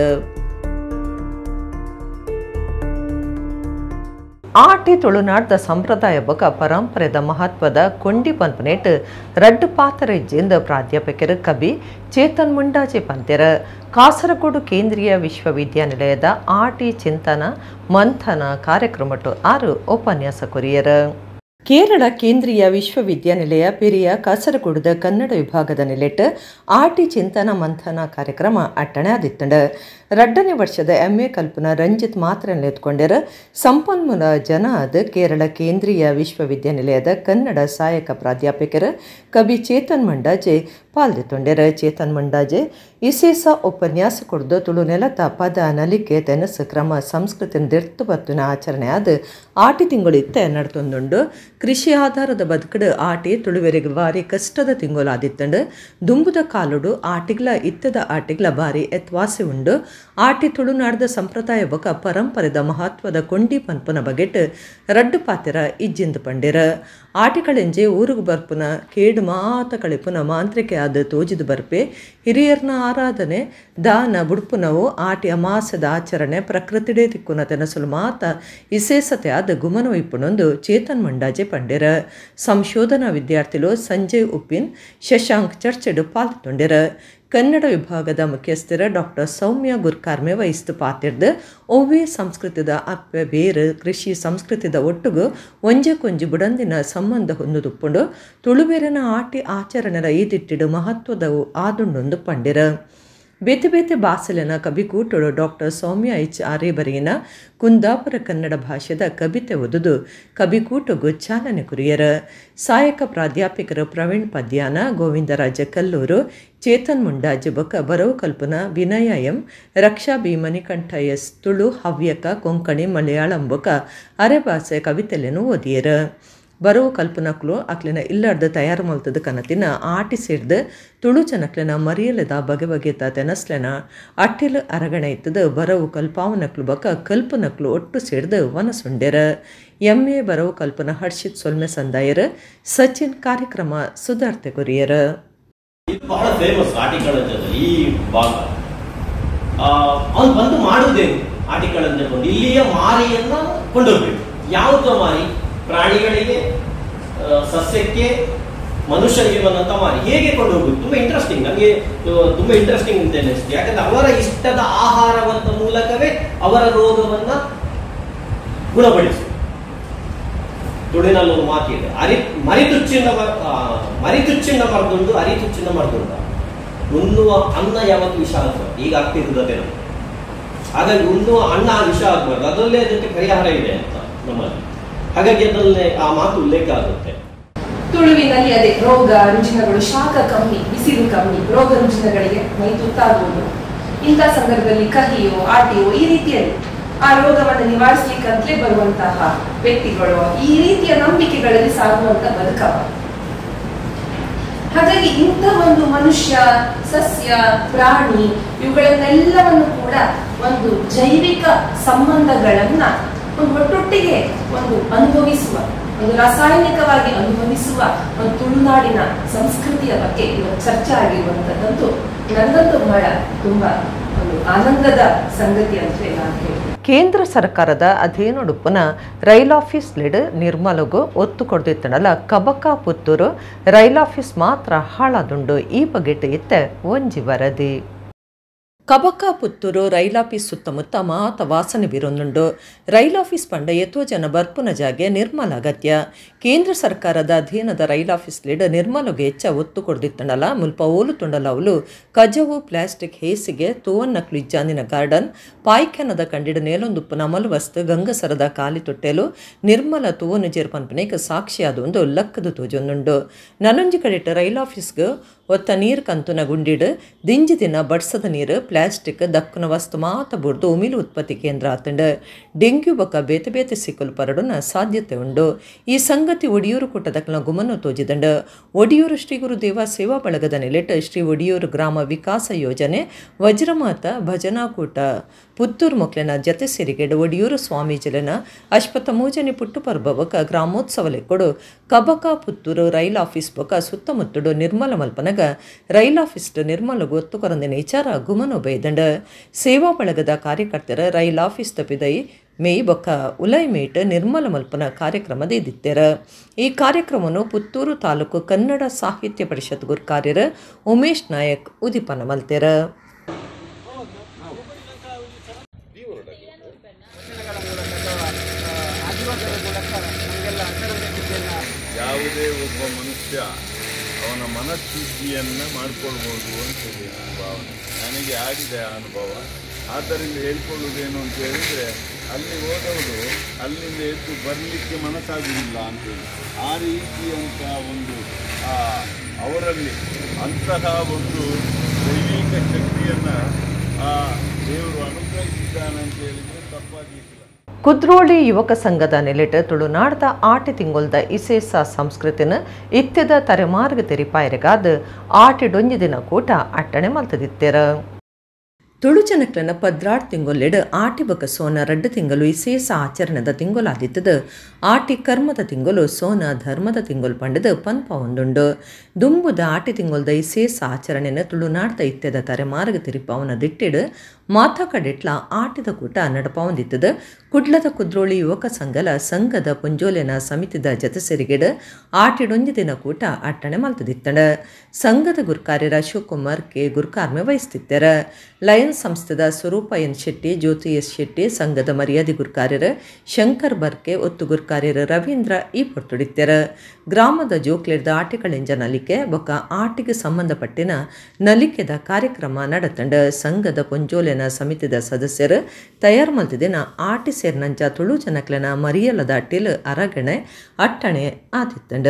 ಆಟಿ ತುಳುನಾಡ್ದ ಸಂಪ್ರದಾಯ ಬೊಕ ಪರಂಪರೆದ ಮಹತ್ವದ ಕೊಂಡಿ ಪನ್ಪನೇಟ್ ರಡ್ಡು ಪಾತರಜ್ಜಿಂದ ಪ್ರಾಧ್ಯಾಪಕರು ಕವಿ ಚೇತನ್ ಮುಂಡಾಜೆ ಪಂತೆರ ಕಾಸರಗೋಡು ಕೇಂದ್ರೀಯ ವಿಶ್ವವಿದ್ಯಾನಿಲಯದ ಆಟಿ ಚಿಂತನ ಮಂಥನ ಕಾರ್ಯಕ್ರಮಟ್ಟು ಆರು ಉಪನ್ಯಾಸ ಕೊರಿಯರ ಕೇರಳ ಕೇಂದ್ರೀಯ ವಿಶ್ವವಿದ್ಯಾನಿಲಯ ಪೆರಿಯ ಕಾಸರಗೋಡುದ ಕನ್ನಡ ವಿಭಾಗದ ನೆಲೆಟ್ ಆಟಿ ಚಿಂತನ ಮಂಥನ ಕಾರ್ಯಕ್ರಮ ಅಟ್ಟಣೆ ಆದಿತ್ತಂಡ ರಡ್ಡನೇ ವರ್ಷದ ಎಂ ಎ ಕಲ್ಪನ ರಂಜಿತ್ ಮಾತ್ರ ನೆಲೆತ್ಕೊಂಡರ ಸಂಪನ್ಮೂಲ ಜನ ಆದ ಕೇರಳ ಕೇಂದ್ರೀಯ ವಿಶ್ವವಿದ್ಯಾನಿಲಯದ ಕನ್ನಡ ಸಹಾಯಕ ಪ್ರಾಧ್ಯಾಪಕರ ಕವಿ ಚೇತನ್ ಮಂಡಾಜೆ ಪಾಲ್ದೊಂಡರ ಚೇತನ್ ಮಂಡಾಜೆ ವಿಶೇಷ ಉಪನ್ಯಾಸ ಕೊಡ್ದು ತುಳು ನೆಲತ ಪದ ನಲಿಕೆ ತೆನಸು ಕ್ರಮ ಸಂಸ್ಕೃತಿ ನಿರ್ತು ಆಚರಣೆ ಆದ ಆಟಿ ತಿಂಗಳಿತ್ತೆ ನಡ್ತೊಂದುಂಡು ಕೃಷಿ ಆಧಾರದ ಬದುಕಡು ಆಟಿ ತುಳುವೆರೆಗೆ ಭಾರಿ ಕಷ್ಟದ ತಿಂಗೋಲಾದಿತ್ತಂಡು ದುಂಬುದ ಕಾಲುಡು ಆಟಿಗ್ಲ ಇತ್ತದ ಆಟಿಗ್ಲ ಭಾರಿ ಎತ್ವಾಸಿ ಉಂಡು ಆಟಿ ತುಳುನಾಡ್ದ ಸಂಪ್ರದಾಯ ಬೊಕ ಪರಂಪರೆದ ಮಹತ್ವದ ಕೊಂಡಿ ಪನ್ಪುನ ಬಗೆಟ್ ರಡ್ಡು ಪಾತೆರ ಇಜ್ಜಿಂದು ಪಂಡಿರ ಆಟಿಗಳೆಂಜೆ ಊರುಗು ಬರ್ಪುನ ಕೇಡು ಮಾತ ಕಳಿಪುನ ಮಾಂತ್ರಿಕೆ ಆದ ತೋಜಿದು ಬರ್ಪೆ ಹಿರಿಯರ್ನ ಆರಾಧನೆ ದಾನ ಬುಡ್ಪುನವು ಆಟಿ ಅಮಾಸದ ಆಚರಣೆ ಪ್ರಕೃತಿಡೇ ತಿಕ್ಕುನ ತೆನಸುಲು ಮಾತ ವಿಶೇಷತೆ ಆದ ಗುಮನ ಇಪ್ಪುನೊಂದು ಚೇತನ್ ಮಂಡಾಜೆ ಪಂಡಿರ ಸಂಶೋಧನಾ ವಿದ್ಯಾರ್ಥಿಗಳು ಸಂಜಯ್ ಉಪ್ಪಿನ್ ಶಶಾಂಕ್ ಚರ್ಚೆಡು ಪಾಲ್ಗೊಂಡಿರ ಕನ್ನಡ ವಿಭಾಗದ ಮುಖ್ಯಸ್ಥರ ಡಾಕ್ಟರ್ ಸೌಮ್ಯ ಗುರ್ಕಾರ್ಮೆ ವಹಿಸ್ತು ಪಾತಿರ್ದು ಒವ್ವೆ ಸಂಸ್ಕೃತದ ಅಪ್ಪೆ ಬೇರು ಕೃಷಿ ಸಂಸ್ಕೃತಿದ ಒಟ್ಟುಗು ಒಂಜೆ ಕೊಂಜಿ ಬುಡಂದಿನ ಸಂಬಂಧ ಹೊಂದುದುಪ್ಪುಂಡು ತುಳುಬೇರಿನ ಆಟಿ ಆಚರಣೆರ ಈದಿಟ್ಟಿಡು ಮಹತ್ವದವು ಆದುಂಡೊಂದು ಪಂಡಿರ ಬೇತೆ ಬೇತೆ ಬಾಸಲಿನ ಕವಿಕೂಟಳು ಡಾಕ್ಟರ್ ಸೌಮ್ಯ ಎಚ್ ಆರ್ಯ ಬರೆಯಿನ ಕುಂದಾಪುರ ಕನ್ನಡ ಭಾಷೆದ ಕವಿತೆ ಓದುದು ಕವಿಕೂಟಗೂ ಚಾಲನೆ ಕುರಿಯರ ಸಹಾಯಕ ಪ್ರಾಧ್ಯಾಪಕರು ಪ್ರವೀಣ್ ಪದ್ಯಾನ ಗೋವಿಂದರಾಜ ಕಲ್ಲೂರು ಚೇತನ್ ಮುಂಡಾಜೆ ಬೊಕ ಬರವು Kalpana Vinaya M Raksha B Manikantha S Tulu Havyaka Konkani Malayalam ಬೊಕ ಅರೆಭಾಷೆ ಕವಿತೆಲೆನು ಓದಿಯರ ಬರವು ಕಲ್ಪನಕ್ಲು ಅಕ್ಲಿನ ಇಲ್ಲಾರ್ದು ತಯಾರು ಮಲ್ತದ ಕನತಿನ ಆಟಿ ಸೇರ್ದು ತುಳು ಜನಕ್ಲಿನ ಮರಿಯಲದ ಬಗೆ ಬಗೆತ ತೆನಸ್ಲೆನ ಅಟ್ಟಿಲು ಅರಗಣೆ ಇತ್ತದ ಬರವು ಕಲ್ಪಾವನಕ್ಲು ಬಕ ಕಲ್ಪನಕ್ಲು ಒಟ್ಟು ಸೇರ್ದು ವನಸುಂಡ್ಯರ ಎಂ ಎ ಬರವು ಕಲ್ಪನ ಹರ್ಷಿತ್ ಸೊಲ್ಮೆ ಸಂದಾಯರ ಸಚಿನ್ ಕಾರ್ಯಕ್ರಮ ಸುಧಾರ್ತೆ ಕೊರಿಯರ ಬಹಳ ಫೇಮಸ್ ಆಟಿಕಳಂಜದಲ್ಲಿ ಈ ಭಾಗ ಅವ್ನು ಬಂದು ಮಾಡುವುದೇನು ಆಟಿಕಳಂಜ ಬಂದು ಇಲ್ಲಿಯ ಮಾರಿಯನ್ನ ಕೊಂಡೋಗ್ಬೇಕು ಯಾವುದೋ ಮಾರಿ ಪ್ರಾಣಿಗಳಿಗೆ ಸಸ್ಯಕ್ಕೆ ಮನುಷ್ಯನಿಗೆ ಬಂದಂತ ಮಾರಿ ಹೇಗೆ ಕೊಂಡು ಹೋಗುದು ತುಂಬಾ ಇಂಟ್ರೆಸ್ಟಿಂಗ್ ನನಗೆ ತುಂಬಾ ಇಂಟ್ರೆಸ್ಟಿಂಗ್ ಅಂತ ಅನಿಸ್ತು ಯಾಕಂದ್ರೆ ಅವರ ಇಷ್ಟದ ಆಹಾರವಂತ ಮೂಲಕವೇ ಅವರ ರೋಗವನ್ನ ಗುಣಪಡಿಸಿ ತುಳಿನಲ್ಲಿ ಒಂದು ಮಾತಿದೆ ಅರಿ ಮರಿತುಚ್ಚಿನ ಮರಿತುಚ್ಚಿನ ಮರದುಂಡು ಅರಿತುಚ್ಚಿನ ಮರದುಂಡ ಉಣ್ಣುವ ಅನ್ನ ಯಾವತ್ತು ವಿಷ ಆಗ್ಬಾರ್ದು ಈಗ ಆಗ್ತಿರೋದೇ ನಮ್ಗೆ ಹಾಗಾಗಿ ಉಣ್ಣುವ ಅನ್ನ ವಿಷ ಆಗ್ಬಾರ್ದು ಅದರಲ್ಲೇ ಅದಕ್ಕೆ ಪರಿಹಾರ ಇದೆ ಅಂತ ನಮ್ಮಲ್ಲಿ ಹಾಗಾಗಿ ಅದರಲ್ಲೇ ಆ ಮಾತು ಉಲ್ಲೇಖ ಆಗುತ್ತೆ ತುಳುವಿನಲ್ಲಿ ಅದೇ ರೋಗ ರುಜಿನಗಳು ಶಾಖ ಕಮ್ಮಿ ಬಿಸಿಲು ಕಮ್ಮಿ ರೋಗ ರುಜಿನಗಳಿಗೆ ಮೈ ತುತ್ತಾಗುವುದು ಇಂಥ ಸಂದರ್ಭದಲ್ಲಿ ಕಹಿಯೋ ಆಟಿಯೋ ಈ ರೀತಿಯಲ್ಲಿ ಆ ರೋಗವನ್ನು ನಿವಾರಿಸಲಿಕ್ಕಂತಲೇ ಬರುವಂತಹ ವ್ಯಕ್ತಿಗಳು ಈ ರೀತಿಯ ನಂಬಿಕೆಗಳಲ್ಲಿ ಸಾಗುವಂತ ಬದುಕವ ಹಾಗಾಗಿ ಇಂಥ ಒಂದು ಮನುಷ್ಯ ಸಸ್ಯ ಪ್ರಾಣಿ ಇವುಗಳನ್ನೆಲ್ಲವನ್ನು ಕೂಡ ಒಂದು ಜೈವಿಕ ಸಂಬಂಧಗಳನ್ನ ಒಂದು ಒಟ್ಟೊಟ್ಟಿಗೆ ಒಂದು ಅನುಭವಿಸುವ ಒಂದು ರಾಸಾಯನಿಕವಾಗಿ ಅನುಭವಿಸುವ ಒಂದು ತುಳುನಾಡಿನ ಸಂಸ್ಕೃತಿಯ ಬಗ್ಗೆ ಇವತ್ತು ಚರ್ಚೆ ಆಗಿರುವಂತದ್ದು ನನ್ನಂತೂ ಬಹಳ ತುಂಬಾ ಒಂದು ಆನಂದದ ಸಂಗತಿ ಅಂತ ನಾನು ಹೇಳ್ತೀನಿ. ಕೇಂದ್ರ ಸರ್ಕಾರದ ಅಧೀನೊಡುಪುನ ರೈಲಾಫೀಸ್ ಲಿಡ್ ನಿರ್ಮಲಗು ಒತ್ತು ಕೊಡ್ದಿತ್ತನಲ್ಲ ಕಬಕ ಪುತ್ತೂರು ರೈಲಾಫೀಸ್ ಮಾತ್ರ ಹಾಳಾದುಂಡು ಈ ಬಗೆಟ್ ಇತ್ತೆ ಒಂಜಿ ವರದಿ ಕಬಕ ಪುತ್ತೂರು ರೈಲಾಫೀಸ್ ಸುತ್ತಮುತ್ತ ಮಾತ ವಾಸನೆ ಬೀರೊಂದುಂಡು ರೈಲಾಫೀಸ್ ಪಂಡ ಎತ್ತೋ ಜನ ಬರ್ಪುನ ಜಾಗೆ ನಿರ್ಮಲ ಅಗತ್ಯ ಕೇಂದ್ರ ಸರ್ಕಾರದ ಅಧೀನದ ರೈಲಾಫೀಸ್ ಲಿಡ್ ನಿರ್ಮಲಗೆ ಹೆಚ್ಚ ಒತ್ತು ಕೊಡ್ದಿತ್ತಂಡಲ ಮುಲ್ಪ ಓಲು ತುಂಡಲ ಅವಲು ಕಜವು ಪ್ಲಾಸ್ಟಿಕ್ ಹೇಸಿಗೆ ತೋವನ್ನಕ್ಲು ಇಜ್ಜಾಂದಿನ ಗಾರ್ಡನ್ ಪಾಯ್ಖಾನದ ಕಂಡಿಡ ನೇಲೊಂದುಪ್ಪನ ಮಲವಸ್ತು ಗಂಗಸರದ ಕಾಲಿ ತೊಟ್ಟೆಲು ನಿರ್ಮಲ ತೋವನು ಜೇರ್ಪನ್ಪನೆಗೆ ಸಾಕ್ಷಿಯಾದ ಒಂದು ಲಕ್ಕದು ತೋಜೊಂದುಂಡು ನನೊಂಜಿ ಕಡೆಟ ರೈಲಾಫೀಸ್ಗೆ ಒತ್ತ ನೀರು ಕಂತುನ ಗುಂಡಿಡು ದಿಂಜಿ ದಿನ ಬಡ್ಸದ ನೀರು ಪ್ಲಾಸ್ಟಿಕ್ ದಕ್ಕನ ವಸ್ತು ಮಾತ ಬುರ್ದು ಉಮಿಲು ಉತ್ಪತ್ತಿ ಕೇಂದ್ರ ಆತಂಡ ಡೆಂಗ್ಯೂ ಬೊಕ್ಕ ಬೇತೆ ಬೇತೆ ಸಿಕ್ಕಲು ಪರಡುನ ಸಾಧ್ಯತೆ ಉಂಡು. ಈ ಸಂಗತಿ ಒಡಿಯೂರು ಕೂಟದಕ್ನ ಗುಮನು ತೋಜಿದಂಡ ಒಡಿಯೂರು ಶ್ರೀ ಗುರುದೇವ ಸೇವಾ ಬಳಗದ ನೆಲೆಟ್ ಶ್ರೀ ಒಡಿಯೂರು ಗ್ರಾಮ ವಿಕಾಸ ಯೋಜನೆ ವಜ್ರಮಾತ ಭಜನಾಕೂಟ ಪುತ್ತೂರು ಮೊಕ್ಲೆನ ಜತೆ ಸೇರಿಗೆಡ್ ಒಡಿಯೂರು ಸ್ವಾಮೀಜಿಲನ ಅಶ್ವತ್ಥ ಮೂಜನಿ ಪುಟ್ಟು ಪರ್ಬವಕ ಗ್ರಾಮೋತ್ಸವ ಲೆಕ್ಕೊಡು ಕಬಕ ಪುತ್ತೂರು ರೈಲ್ ಆಫೀಸ್ ಬೊಕ ಸುತ್ತಮುತ್ತಡು ನಿರ್ಮಲ ಮಲ್ಪನಗ ರೈಲ್ ಆಫೀಸ್ ನಿರ್ಮಲ ಗೊತ್ತು ಕೊರಂದಿನ ವಿಚಾರ ಗುಮನು ಬೈದಂಡ ಸೇವಾ ಬಳಗದ ಕಾರ್ಯಕರ್ತರ ರೈಲ್ ಆಫೀಸ್ ತಪ್ಪಿದೈ ಮೇಯ್ ಬೊಕ್ಕ ಉಲೈ ಮೇಟ್ ನಿರ್ಮಲ ಮಲ್ಪನ ಕಾರ್ಯಕ್ರಮದ ಇದ್ದಿತ್ತೆರ. ಈ ಕಾರ್ಯಕ್ರಮವನ್ನು ಪುತ್ತೂರು ತಾಲೂಕು ಕನ್ನಡ ಸಾಹಿತ್ಯ ಪರಿಷತ್ ಗುರ್ಕಾರ್ಯರ ಉಮೇಶ್ ನಾಯಕ್ ಉದಿಪನ ಮಲ್ತೆರ. ಯಾವುದೇ ಒಬ್ಬ ಮನುಷ್ಯ ಅವನ ಮನಸ್ಥಿತಿಯನ್ನು ಮಾಡಿಕೊಳ್ಬೋದು ಅಂತ ಹೇಳಿ ನನ್ನ ಭಾವನೆ. ನನಗೆ ಆಗಿದೆ ಆ ಅನುಭವ. ಆದ್ದರಿಂದ ಹೇಳ್ಕೊಳ್ಳೋದೇನು ಅಂತ ಹೇಳಿದರೆ, ಅಲ್ಲಿ ಹೋದವರು ಅಲ್ಲಿಂದ ಎದ್ದು ಬರಲಿಕ್ಕೆ ಮನಸ್ಸಾಗುವುದಿಲ್ಲ ಅಂತೇಳಿ ಆ ರೀತಿಯಂಥ ಒಂದು ಅವರಲ್ಲಿ ಅಂತಹ ಒಂದು ದೈವಿಕ ಶಕ್ತಿಯನ್ನು ಆ ದೇವರು ಅನುಗ್ರಹಿಸಿದ್ದಾನೆ ಅಂತ ಹೇಳಿದರೆ ತಪ್ಪಾಗಿಲ್ಲ. ಕುದ್ರೋಳಿ ಯುವಕ ಸಂಘದ ನೆಲೆಟ್ ತುಳುನಾಡದ ಆಟಿ ತಿಂಗೊಲ್ದ ಇಸೇಸ ಸಂಸ್ಕೃತಿನ ಇತ್ಯದ ತಲೆಮಾರ್ಗ ತೆರಿಪಾಯರಿಗಾದ ಆಟಿಡೊಂಜಿ ದಿನ ಕೂಟ ಅಟ್ಟಣೆ ಮಲ್ತದಿತ್ತೆರ. ತುಳು ಜನಕ್ಲನ ಪದ್ರಾಡ್ ತಿಂಗೊಲ್ಲೆಡ್ ಆಟಿ ಬಕ ಸೋನ ರಡ್ಡು ತಿಂಗಳು ಇಸೇಸ ಆಚರಣದ ತಿಂಗೊಲಾದಿತ್ತದ ಆಟಿ ಕರ್ಮದ ತಿಂಗೊಲು ಸೋನ ಧರ್ಮದ ತಿಂಗೊಲು ಪಂಡದ ಪನ್ಪ ಒಂದುಂಡು. ದುಂಬುದ ಆಟಿ ತಿಂಗೊಲ್ದ ಇಸೇಸ ಆಚರಣೆನ ತುಳುನಾಡ್ದ ಇತ್ಯದ ತಲೆಮಾರ್ಗ ತಿರಿಪಾವನ ದಿಟ್ಟಿಡ್ ಮಾತಕಡೆಟ್ಲ ಆಟಿದ ಕೂಟ ನಡಪಾವಂದಿತ್ತದ ಕುಡ್ಲದ ಕುದ್ರೋಳಿ ಯುವಕ ಸಂಘಲ ಸಂಘದ ಪುಂಜೋಲೆನ ಸಮಿತಿದ ಜತೆ ಸೇರಿಗೆಡ್ ಆಟಿಡೊಂಜಿ ದಿನ ಕೂಟ ಅಟ್ಟಣೆ ಮಲ್ತದಿತ್ತಡ. ಸಂಘದ ಗುರ್ಕಾರ್ಯರ ಶಿವಕುಮಾರ್ ಕೆ ಗುರ್ಕಾರ್ಮೆ ವಹಿಸ್ತಿತ್ತರ. ಲಯನ್ಸ್ ಸಂಸ್ಥೆದ ಸ್ವರೂಪ ಎನ್ ಶೆಟ್ಟಿ, ಜ್ಯೋತಿ ಎಸ್ ಶೆಟ್ಟಿ, ಸಂಘದ ಮರ್ಯಾದೆ ಗುರ್ಕಾರ್ಯರ ಶಂಕರ್ ಬರ್ಕೆ, ಒತ್ತು ಗುರ್ಕಾರ್ಯರ ರವೀಂದ್ರ ಈ ಪೊರ್ತುಡಿತ್ತರ. ಗ್ರಾಮದ ಜೋಕ್ಲೆಡ್ದ ಆಟಿಗಳಿಂಜ ನಲಿಕೆ ಬೊಕ್ಕ ಆಟಿಗೆ ಸಂಬಂಧಪಟ್ಟಿನ ನಲಿಕೆದ ಕಾರ್ಯಕ್ರಮ ನಡತಂಡ ಸಂಘದ ಪುಂಜೋಲೆ ಸಮಿತಿದ ಸದಸ್ಯರು ತಯಾರು ಮಲ್ತಿದಿನ ಆಟಿ ಸೇರ್ನಂಚ ತುಳು ಜನಕ್ಲನ ಮರಿಯಲದ ಟಿಲ್ ಅರಗಣೆ ಅಟ್ಟಣೆ ಆದಿತ್ತಂಡ.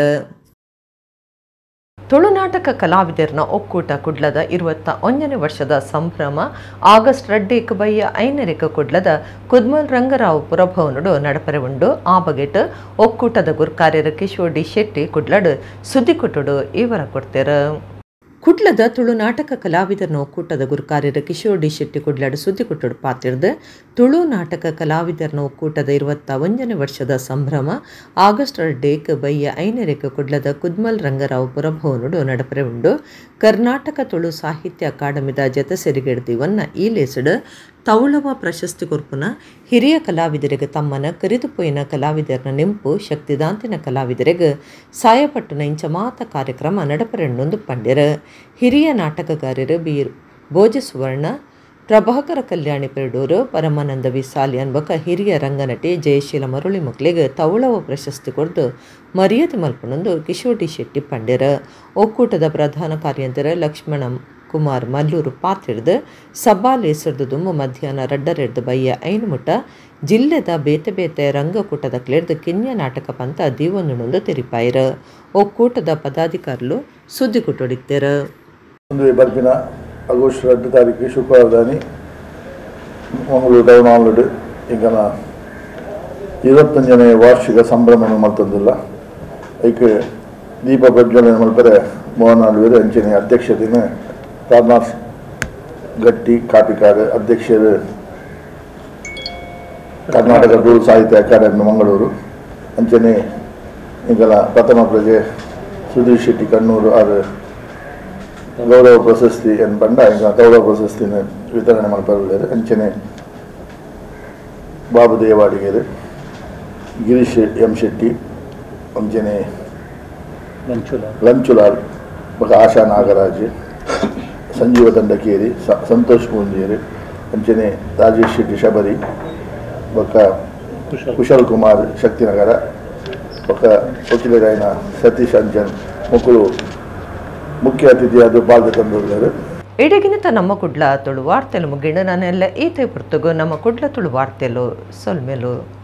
ತುಳುನಾಟಕ ಕಲಾವಿದರ್ನ ಒಕ್ಕೂಟ ಕುಡ್ಲದ ಇರುವತ್ತ ಒಂದನೇ ವರ್ಷದ ಸಂಭ್ರಮ ಆಗಸ್ಟ್ ರಡ್ಡೇಕ್ ಬಯ್ಯ ಐನರೇಕ ಕುಡ್ಲದ ಕುದ್ಮಲ್ ರಂಗರಾವ್ ಪುರಭವನುಡು ನಡಪರೆ ಉಂಡು. ಆ ಬಗೆಟ್ ಒಕ್ಕೂಟದ ಗುರ್ಕಾರ್ಯರ ಕಿಶೋರ್ ಡಿ ಶೆಟ್ಟಿ ಕುಡ್ಲಡ್ ಸುದ್ದಿ ಕೊಟ್ಟುಡು ಇವರ ಕೊಡ್ತೇರ. ಕುಡ್ಲದ ತುಳುನಾಟಕ ಕಲಾವಿದರ್ನ ಒಕ್ಕೂಟದ ಗುರುಕಾರ್ಯರ ಕಿಶೋರ್ ಡಿ ಶೆಟ್ಟಿ ಕುಡ್ಲಡ್ ಸುದ್ದಿ ಕೊಟ್ಟುಡು ಪಾತಿರ್ದು ತುಳು ನಾಟಕ ಕಲಾವಿದರ್ನ ಒಕ್ಕೂಟದ ಇರುವತ್ತ ಒಂದನೇ ವರ್ಷದ ಸಂಭ್ರಮ ಆಗಸ್ಟ್ ಡೇಕ್ ಬಯ್ಯ ಐನರೇಕ ಕುಡ್ಲದ ಕುದ್ಮಲ್ ರಂಗರಾವ್ ಪುರಭವನುಡು ನಡಪರೆ ಉಂಡು. ಕರ್ನಾಟಕ ತುಳು ಸಾಹಿತ್ಯ ಅಕಾಡೆಮಿದ ಜತೆ ಸೇರಿಗೆಡ್ದಿವನ್ನ ಈ ಲೇಸಡ್ ತೌಳವ ಪ್ರಶಸ್ತಿ ಕೊರ್ಪುನ ಹಿರಿಯ ಕಲಾವಿದರಿಗೆ ತಮ್ಮನ ಕರಿದುಪೋಯಿನ ಕಲಾವಿದರ್ನ ನೆಂಪು ಶಕ್ತಿದಾಂತಿನ ಕಲಾವಿದರಿಗೆ ಸಾಯಪಟ್ಟನ ಇಂಚ ಮಾತ ಕಾರ್ಯಕ್ರಮ ನಡಪರೆಣ್ಣೊಂದು ಪಂಡ್ಯರ. ಹಿರಿಯ ನಾಟಕಗಾರರು ಬಿ ಭೋಜ ಸುವರ್ಣ, ಪ್ರಭಾಕರ ಕಲ್ಯಾಣಿ ಪೆರಡೂರು, ಪರಮಾನಂದ ವಿಸಾಲಿ ಅನ್ಬಕ ಹಿರಿಯ ರಂಗನಟಿ ಜಯಶೀಲ ಮರುಳಿ ಮಕ್ಳಿಗೆ ತೌಳವ ಪ್ರಶಸ್ತಿ ಕೊಡ್ದು ಮರ್ಯಾದೆ ಮಲ್ಪನೊಂದು ಕಿಶೋರ್ ಡಿ ಶೆಟ್ಟಿ ಪಂಡ್ಯರ. ಒಕ್ಕೂಟದ ಪ್ರಧಾನ ಕಾರ್ಯಂತರ ಲಕ್ಷ್ಮಣ ಕುಮಾರ್ ಮಲ್ಲೂರು ಪಾತಿಡ್ದು ಸಬ್ಬಾಲೇಸರ್ದು ದುಮ್ಮು ಮಧ್ಯಾಹ್ನ ರಡ್ಡರೆಡ್ದು ಬಯ್ಯ ಐನು ಮುಟ್ಟ ಜಿಲ್ಲೆದ ಬೇತೆ ಬೇತೆ ರಂಗಕೂಟದ ಕ್ಲೆಡ್ದು ಕಿನ್ಯ ನಾಟಕ ಪಂತ ದೀವೊಂದುಣೊಂದು ತೆರಿಪಾಯಿರ. ಒಕ್ಕೂಟದ ಪದಾಧಿಕಾರುಲು ಸುದ್ದಿ ಕೊಟ್ಟೊಡಿತ್ತೇರ. ಒಂದು ಬರ್ಪಿನ ಆಗಸ್ಟ್ ಎರಡು ತಾರೀಕು ಶುಕ್ರವಾರದಾನಿ ಮಂಗಳೂರು ಟೌನ್ ಹಾಲ್ಡ್ ಈಗನ ಇರುವತ್ತೊಂದನೇ ವಾರ್ಷಿಕ ಸಂಭ್ರಮವನ್ನು ಮಲ್ತಂದಿಲ್ಲ. ಐಕೆ ದೀಪ ಪ್ರಜ್ವಲನೆ ಮಲ್ಪರೆ ಮೋಹನ್ ಆಳ್ವೇರು ಅಂಚನೆ ಅಧ್ಯಕ್ಷತೆಯನ್ನು ರಾಮನಾಥ್ ಗಟ್ಟಿ ಕಾಪಿಕಾಡು ಅಧ್ಯಕ್ಷರು ಕರ್ನಾಟಕ ತುಳು ಸಾಹಿತ್ಯ ಅಕಾಡೆಮಿ ಮಂಗಳೂರು ಅಂಚನೆ ಈಗಲ ಪ್ರಥಮ ಪ್ರಜೆ ಸುಧೀರ್ ಶೆಟ್ಟಿ ಕಣ್ಣೂರು ಆರು ಗೌರವ ಪ್ರಶಸ್ತಿ ಏನು ಬಂಡ ಈಗ ಗೌರವ ಪ್ರಶಸ್ತಿನ ವಿತರಣೆ ಮಾಡ್ತಾರೆ. ಅಂಚನೆ ಬಾಬು ದೇವಾಡಿಗೆರು, ಗಿರೀಶ್ ಎಂ ಶೆಟ್ಟಿ, ಅಂಚನೆ ಲಂಚುಲಾಲ್ ಬಕ ಆಶಾ ನಾಗರಾಜ್, ಸಂಜೀವ ದಂಡಕೇರಿ, ಸಂತೋಷ್ ಪೂಂಜೇರಿ, ಅಂಚನೆ ರಾಜೇಶ್ ಶೆಟ್ಟಿ ಶಬರಿ ಬಕ ಕುಶಲ್ ಕುಮಾರ್ ಶಕ್ತಿನಗರ ಬಕ ವಕೀಲರಾಯನ ಸತೀಶ್ ಅಂಜನ್ ಮಕ್ಕಳು ಮುಖ್ಯ ಅತಿಥಿಯಾದ ಪಾಲ್ಗೆ ತಂದಿದ್ದಾರೆ. ಎಡೆಗಿನಿತ ನಮ್ಮ ಕುಡ್ಲ ತುಳು ವಾರ್ತೆಲು ಮುಗಿಣ ನಾನೆಲ್ಲ ಈತೆ ಪುರ್ತಗು ನಮ್ಮ ಕುಡ್ಲ ತುಳು ವಾರ್ತೆಲು ಸೊಲ್ಮೆಲು